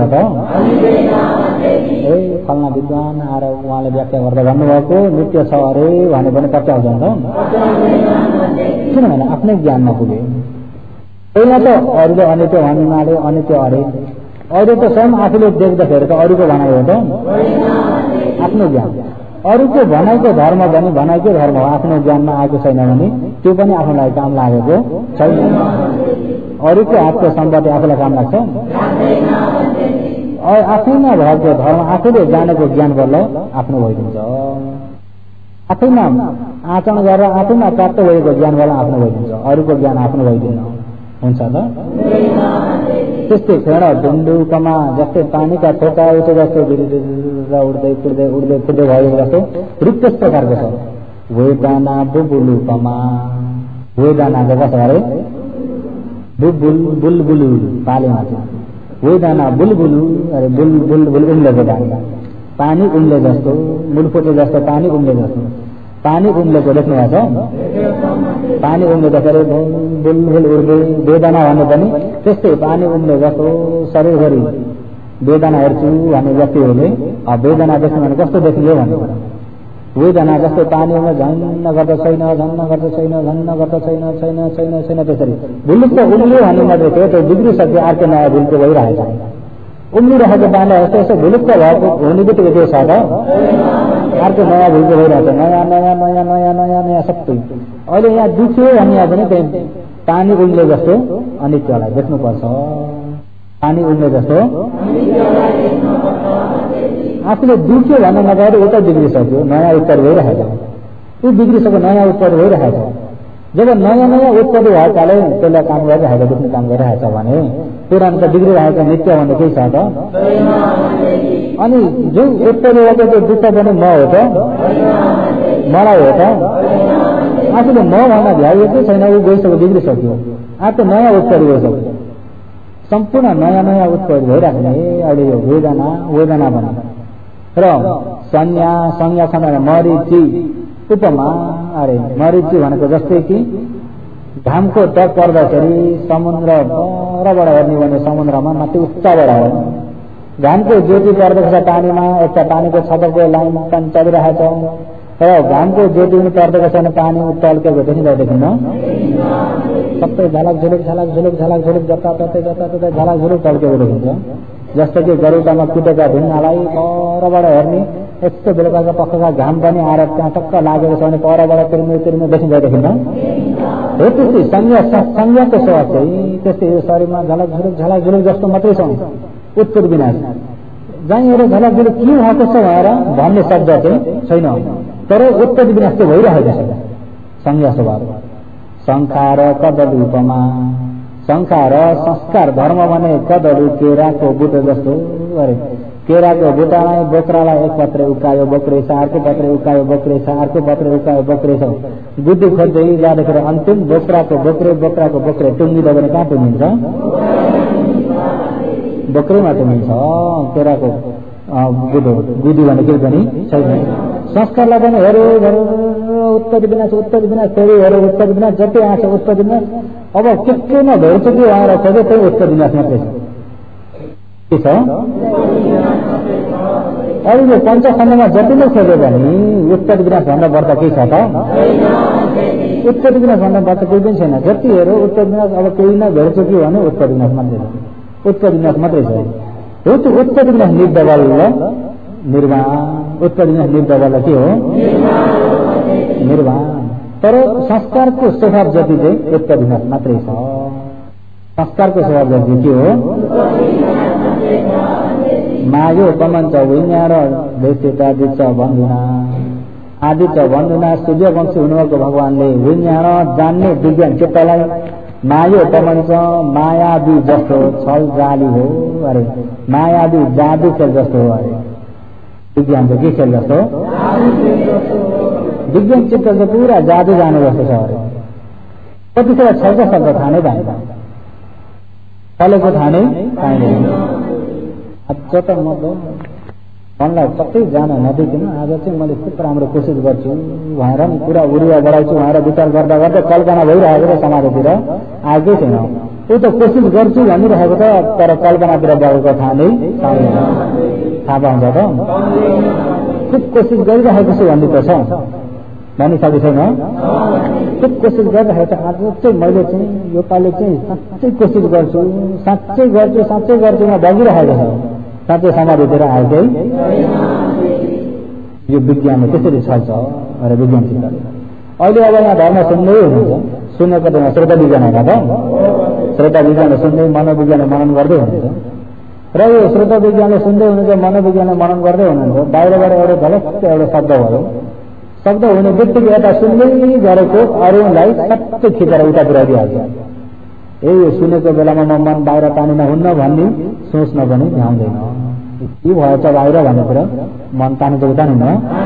ए फल्ना विद्वान आएर उहाँले व्याख्या गर्दा भन्नुभएको नित्य छ अरे भने पनि पत्याउँछ नि त? किनभने आफ्नै ज्ञान नपुगे। पहिला त अरूले अनित्य भन्नाले अनित्य अरे, अहिले त स्वयं आफूले देख्दाखेरि त अरूको भनाइ हो त? आफ्नो ज्ञान। अरूको भनाइको धर्म भने भनाइकै धर्म हो, आफ्नो ज्ञानमा आएको छैन भने त्यो पनि आफूलाई काम लागेको छैन। अरूको हातको सम्पत्ति आफूलाई काम लाग्छ? आफैमा भएको धर्म आफूले जानेको ज्ञान बल्ल आफ्नो भइदिन्छ। आफैमा आचरण गरेर आफैमा प्राप्त भएको ज्ञान बल्ल आफ्नो भइदिन्छ, अरूको ज्ञान आफ्नो भइदिन्न। हुन्छ त? त्यस्तै खेड ढुन्डुकमा जस्तै पानीका थोका उठे जस्तो उड्दै उड्दै उड्दै फुट्दै भएको जस्तो रूप त्यस प्रकारको छ। वेदाना बुबुलुकमा, वेदानाको कसो अरे बुलबुल बुलबुलु पालेमा थियो। वेदाना बुलबुलु अरे बुल बुलबुल उम्लेको पानी, पानी उम्ले जस्तो, मुलफुटे जस्तो पानी उम्ले जस्तो, पानी उम्लेको देख्नु भएको छ? पानी उम्लेदाखेरि बुलबुल उड्दै वेदना भन्नु पनि त्यस्तै पानी उम्ले जस्तो शरीरभरि वेदना हेर्छु भन्ने व्यक्तिहरूले वेदना देख्नु भने कस्तो देखियो भन्नु पर्यो। वेदना जस्तो पानीमा झन्न गर्दा छैन, झन्न गर्दा छैन, झन्न गर्दा छैन, छैन छैन छैन त्यसरी भुलुक्क उम्लियो भन्ने मात्रै थियो। त्यो बिग्रिसक्यो, अर्को नयाँ भुलको भइरहेछ। उम्लिरहेको पानी यस्तो यस्तो भुलुक्क भएको हुने बित्तिकै त्यो छ त अर्को नयाँ भुलको भइरहेछ, नयाँ नयाँ नयाँ नयाँ नयाँ नयाँ सबै। अहिले यहाँ दुख्यो भन्ने पनि त्यही पानी उम्ले जस्तो अनित्यलाई देख्नुपर्छ। पानी उम्ले जस्तो आफूले दुख्यो भन्न नगएर उता बिग्रिसक्यो, नयाँ उत्पत्ति भइरहेछ। ऊ बिग्रिसक्यो, नयाँ उत्पत्ति भइरहेछ। जब नयाँ नयाँ उत्पत्ति भएकाले त्यसलाई काम गरिरहेको देख्ने काम गरिरहेछ भने पुरानो त बिग्रिरहेको नित्य भन्ने केही छ त? अनि जुन उत्पत्ति भएको त्यो दुःख पनि म हो त? मलाई हो त? आफूले म भन्न भ्याइएकै छैन, ऊ गइसक्यो, बिग्रिसक्यो। आफू नयाँ उत्पत्ति भइसक्यो, सम्पूर्ण नयाँ नयाँ उत्पत्ति भइराख्ने अहिले यो वेदना वेदना भन्छ। र संज्ञा संज्ञा छ मरिची उपमा, अरे मरिची भनेको जस्तै कि घामको टक पर्दाखेरि समुद्र परबाट हेर्ने भने समुद्रमा माथि उच्चबाट हेर्ने, घामको ज्योति पर्दछ पानीमा, एउटा पानीको छतको लाइन पनि चलिरहेको छ र घामको ज्योति पनि पर्दछ छैन, पानी टल्केको देखिँदा देखिन्न, सबै झलक झुलुक झलक झुलुक झलक झुलुक जताततै जताततै झलक झुलुक टल्केको देखिन्छ। जस्तो कि गरुडामा कुटेका ढुङ्गालाई परबाट हेर्ने, यस्तो बेलुकाका पखका घाम पनि आएर त्यहाँ टक्क लागेको छ भने परबाट तिर्ने तिर्ने देखिँदा देखिन्न हो। त्यस्तै संज्ञा संज्ञाको सेवा चाहिँ त्यस्तै यो शरीरमा झलक झुलुक झलक झुलुक जस्तो मात्रै छ, उत्पत्ति विनाश। जहीँ हेर झलक झुलुक के भएको छ भनेर भन्ने शब्द चाहिँ छैन, तर उत्पत्ति विनाश चाहिँ भइरहेको छ संज्ञा स्वभाव। संखार कदली उपमा, संखार संस्कार धर्म भने कदली केराको बुटो जस्तो। अरे केराको बुटालाई बोक्रालाई एक पत्रे उकायो बोक्रेछ, अर्को पत्रे उकायो बोक्रेछ, अर्को पत्रे उकायो बोक्रेछ, बुद्धि खोज्दै जाँदाखेरि अन्तिम बोक्राको बोक्रे बोक्राको बोक्रे टुङ्गिँदा भने कहाँ टुङ्गिन्छ? बोक्रेमा टुङ्गिन्छ। केराको बुटो गुदी भने केही पनि छैन। संस्कारलाई पनि हेऱ्यो हेऱ्यो उत्पत्ति विनाश उत्पत्ति विनाश फेरि हेऱ्यो उत्पत्ति विनाश, जति आँछ उत्पत्ति विनाश। अब के के नभेट्छ कि आएर खोज्यो त्यही उत्पत्ति विनाश मात्रै छ। के छ अहिले पञ्चखण्डमा जति नै खोज्यो भने उत्पत्ति विनाश भन्दा बढ्ता केही छ त? उत्पत्ति विनाश भन्दा बढ्ता केही पनि छैन। जति हेऱ्यो उत्पत्ति विनाश, अब केही नै भेट्छ कि भने उत्पत्ति विनाश मात्रै छ, उत्पत्ति विनाश मात्रै छ। हो त्यो उत्पत्ति विनाश निर्दबल निर्वाण, उत्पत्ति विनाश निर्दबल के हो? निर्वाण। तर संस्कारको स्वभाव जति चाहिँ उत्पत्ति विनाश मात्रै छ। संस्कारको स्वभाव जति के हो? मायो कमन्छ विज्ञान देशिता दिच बन्धुना, आदित्य बन्धुना सूर्यवंशी हुनुभएको भगवानले विज्ञान जान्ने विज्ञान चित्तलाई मायो कमन्छ मायावी जस्तो छल जाली हो। अरे मायावी जादु खेल जस्तो हो। अरे विज्ञान चाहिँ के खेल जस्तो? विज्ञान चित्त चाहिँ पुरा जादु जाने जस्तो छ। अरे कतिखेर छल्छ शब्द थाहा नै पाइन्छ, चलेको थाहा नै पाइँदैन। अझ त म त मनलाई कतै जान नदिकन आज चाहिँ मैले खुब राम्रो कोसिस गर्छु भनेर नि पुरा उरुवा बढाउँछु भनेर विचार गर्दा गर्दा कल्पना भइरहेको छ समाजतिर आएकै छैन। ऊ त कोसिस गर्छु भनिरहेको त तर कल्पनातिर बढेको थाहा नै पाइँदैन। थाहा पाउँछ त खुब कोसिस गरिरहेको छु भन्ने त छ, भनिसकेको छैन। खुब कोसिस गरिरहेको छ। आज चाहिँ मैले चाहिँ यो पालि चाहिँ साँच्चै कोसिस गर्छु, साँच्चै गर्छु साँच्चै गर्छु म भगिरहेको छ। साँच्चै समाजतिर आएकै यो विज्ञानले त्यसरी छल्छ भनेर विज्ञान सिकाले। अहिले अब यहाँ धर्म सुन्दै हुनुहुन्छ, सुनेको त श्रोता विज्ञान होइन त, श्रोता विज्ञानले सुन्दै मनोविज्ञानले मनन गर्दै हुनुहुन्छ र यो श्रोता विज्ञानले सुन्दै हुनुहुन्छ, मनोविज्ञानले मनन गर्दै हुनुहुन्छ। बाहिरबाट एउटा झलक्क एउटा शब्द भयो, शब्द हुने बित्तिकै यता सुन्दै गरेको अरूलाई सबै खिचेर उता पुऱ्याइदिइहाल्छ। ए यो सुनेको बेलामा म मन बाहिर तानिन हुन्न भन्ने सोच्न पनि भ्याउँदैन। के भएछ बाहिर भन्ने कुरा मन तानेको तानिन्न,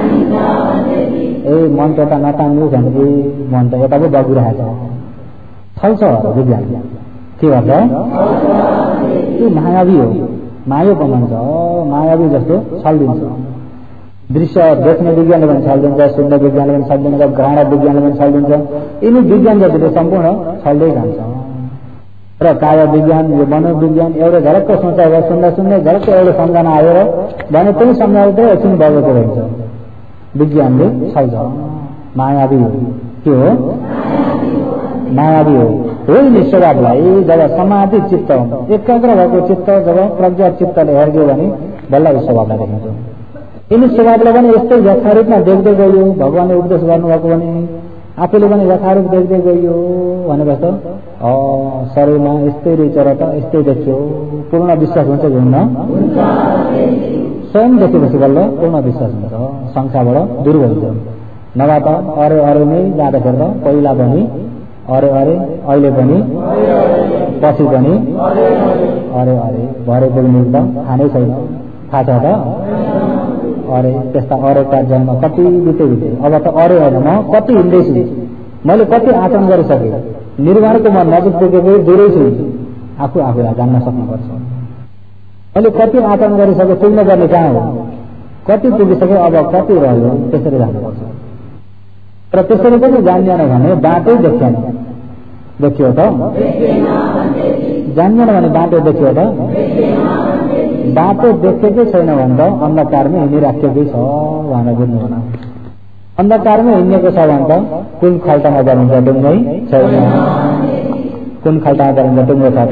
ए मन त यता नतान्नु भने ए मन त यता पो बगिरहेको छ। छल्छ विज्ञान के गर्छ? त्यो मायावी हो, माया बनाउँछ, मायावी जस्तो छल्दिन्छ। दृश्य देख्ने विज्ञानले पनि छल्दिन्छ, सुन्ने विज्ञानले पनि छल्दिन्छ, ग्रहण विज्ञानले पनि छल्दिन्छ। यिनी विज्ञान जतिले सम्पूर्ण छल्दै जान्छ। र काय विज्ञान, यो मनोविज्ञान एउटा झलक्क सोचेर सुन्दा सुन्दै झलक्क एउटा सम्झना आयो भने त्यही सम्झना एकछिन बगेको रहन्छ। विज्ञानले छल्छ, मायावी हो। के हो? मायावी हो। हो नि स्वभावलाई जब समाधि चित्त एकाग्र भएको चित्त जब प्रज्ञा चित्तले हेर्यो भने बल्ल यो स्वभावलाई देखिन्छ। यिनी स्वभावलाई पनि यस्तै यथारूपमा देख्दै गयो, भगवानले उपदेश गर्नुभएको भने आफूले पनि यथारूप देख्दै गयो भनेपछि अ शरीरमा यस्तै रहेछ र त यस्तै देख्यो, पूर्ण विश्वास हुन्छ कि हुन्न? स्वयं देखेपछि बल्ल पूर्ण विश्वास हुन्छ, शङ्काबाट दूर भइन्छ। नभए त अरे अरे नै जाँदाखेरि त पहिला पनि अरे अरे, अहिले पनि, पछि पनि अरे अरे, भरे पुग्ने त खानै छैन, थाहा छ त? अरे त्यस्ता अरेका जन्म कति बिते बिते, अब त अरे होइन म कति हिँड्दैछु, मैले कति आचरण गरिसकेँ, निर्वाणको म नजिक पुगेको दूरै छु। आफू आफूलाई जान्न सक्नुपर्छ। मैले कति आचरण गरिसकेँ, पुग्नु पर्ने कहाँ हो, कति पुगिसकेँ, अब कति रह्यो, त्यसरी जानुपर्छ। र त्यसरी पनि जान्दैन भने बाटै देखिएन, देखियो त? जान्दैन भने बाटो देखियो त? बाटो देखेकै छैन भने त अन्धकारमै हिँडिराखेकै छ भनेर बुझ्नु होला। अन्धकारमै हिँडेको छ भने त कुन खाल्टामा गरिन्छ डुङ्गै छैन, कुन खाल्टामा गरिन्छ डुङ्गो छ त?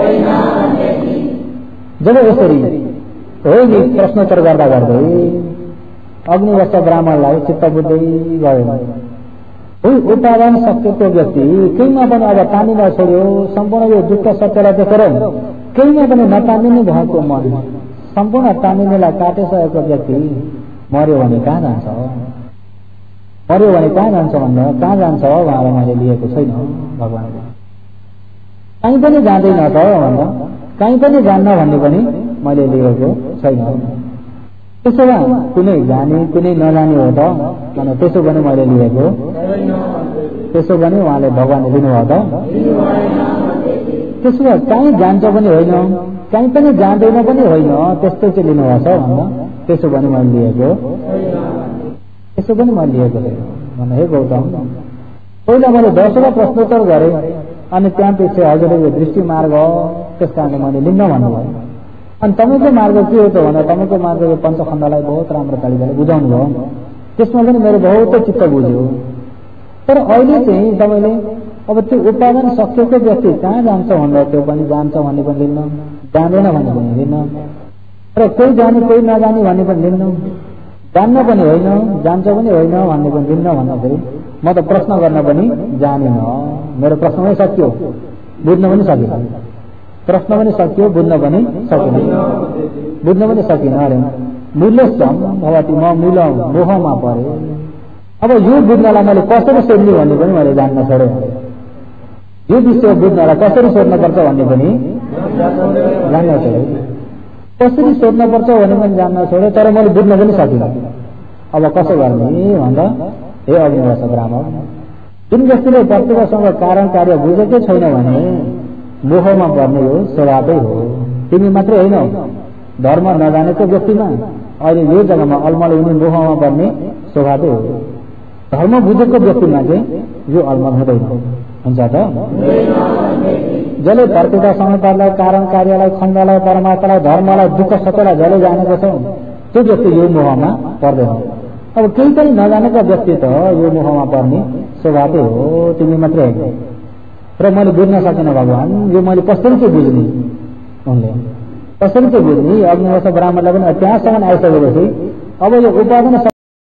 जब यसरी हो नि प्रश्नोत्तर गर्दा गर्दै अग्निवस्थ ब्राह्मणलाई चित्त बुझ्दै गयो। उपादान सकेको व्यक्ति केहीमा पनि अब तानिन छोड्यो, सम्पूर्ण यो दुःख सत्यलाई देखेर केहीमा पनि नतानिने भएको मन सम्पूर्ण तानिनेलाई काटिसकेको व्यक्ति मर्यो भने कहाँ जान्छ? मर्यो भने कहाँ जान्छ भन्दा कहाँ जान्छ उहाँलाई मैले लिएको छैन भगवानले। कहीँ पनि जाँदैन त भन्दा कहीँ पनि जान्न भन्ने पनि मैले लिएको छैन। त्यसो भए कुनै जाने कुनै नजाने हो त भने त्यसो पनि मैले लिएको, त्यसो पनि उहाँले भगवानले लिनुभयो त? त्यसो भए कहीँ जान्छ पनि होइन, कहीँ पनि जाँदैन पनि होइन, त्यस्तो चाहिँ लिनुभएको छ भन्दा त्यसो पनि मैले लिएको, त्यसो पनि मैले लिएको थिएँ भने हे गौतम, पहिला मैले दसवटा प्रश्नोत्तर गरेँ अनि त्यहाँ पछि हजुरले दृष्टि मार्ग त्यस कारणले मैले लिन्न भन्नुभयो। अनि तपाईँको मार्ग के हो त भन्दा तपाईँको मार्ग यो पञ्चखण्डलाई बहुत राम्रो तरिकाले बुझाउनु भयो, त्यसमा पनि मेरो बहुत चित्त बुझ्यो। तर अहिले चाहिँ तपाईँले अब त्यो उत्पादन सकिएको व्यक्ति कहाँ जान्छ भन्दा त्यो पनि जान्छ भन्ने पनि लिन्न, जाँदैन भन्ने पनि लिन्न, र कोही जाने कोही नजाने भन्ने पनि लिन्न, जान्न पनि होइन जान्छ पनि होइन भन्ने पनि लिन्न भन्दाखेरि म त प्रश्न गर्न पनि जानिन। मेरो प्रश्न पनि सकियो, बुझ्न पनि सकिन, प्रश्न पनि सकियो, बुझ्न पनि सकिन, बुझ्न पनि सकिन। अरे मूल्यस्तम भवती, म मूल मोहमा परे। अब यो बुझ्नलाई मैले कसरी सोध्ने भन्ने पनि मैले जान्न छोडेँ, यो विषय बुझ्नलाई कसरी सोध्नुपर्छ भन्ने पनि जान्न छोडेँ, कसरी सोध्नुपर्छ भन्ने पनि जान्न छोडेँ, तर मैले बुझ्न पनि सकिनँ। अब कसो गर्ने भन्दा हे अग्निवस्थ ब्राह्मण, जुन व्यक्तिले प्रत्येकसँग कारण कार्य बुझेकै छैन भने मोहमा पर्ने हो, स्वभावै हो। तिमी मात्रै होइन, धर्म नजानेको व्यक्तिमा अहिले यो जग्गामा अलमल हुने मोहमा पर्ने स्वभावै हो। धर्म बुझेको व्यक्तिमा चाहिँ यो अलमल हुँदैन, हुन्छ त? जसले धर्तीका संहितालाई, कारण कार्यलाई, खण्डलाई, परमात्मालाई, धर्मलाई, दुःख सत्यलाई जसले जानेको छ त्यो व्यक्ति यो मोहमा पर्दैन। अब केही पनि नजानेको व्यक्ति त यो मोहमा पर्ने स्वभावै हो, तिमी मात्रै होइन। र मैले बुझ्न सकेन भगवान, यो मैले कसरी चाहिँ बुझ्ने, उनले कसरी चाहिँ बुझ्ने? अग्निवस्थ ब्राह्मणलाई पनि त्यहाँसम्म आइसकेपछि अब यो उपादान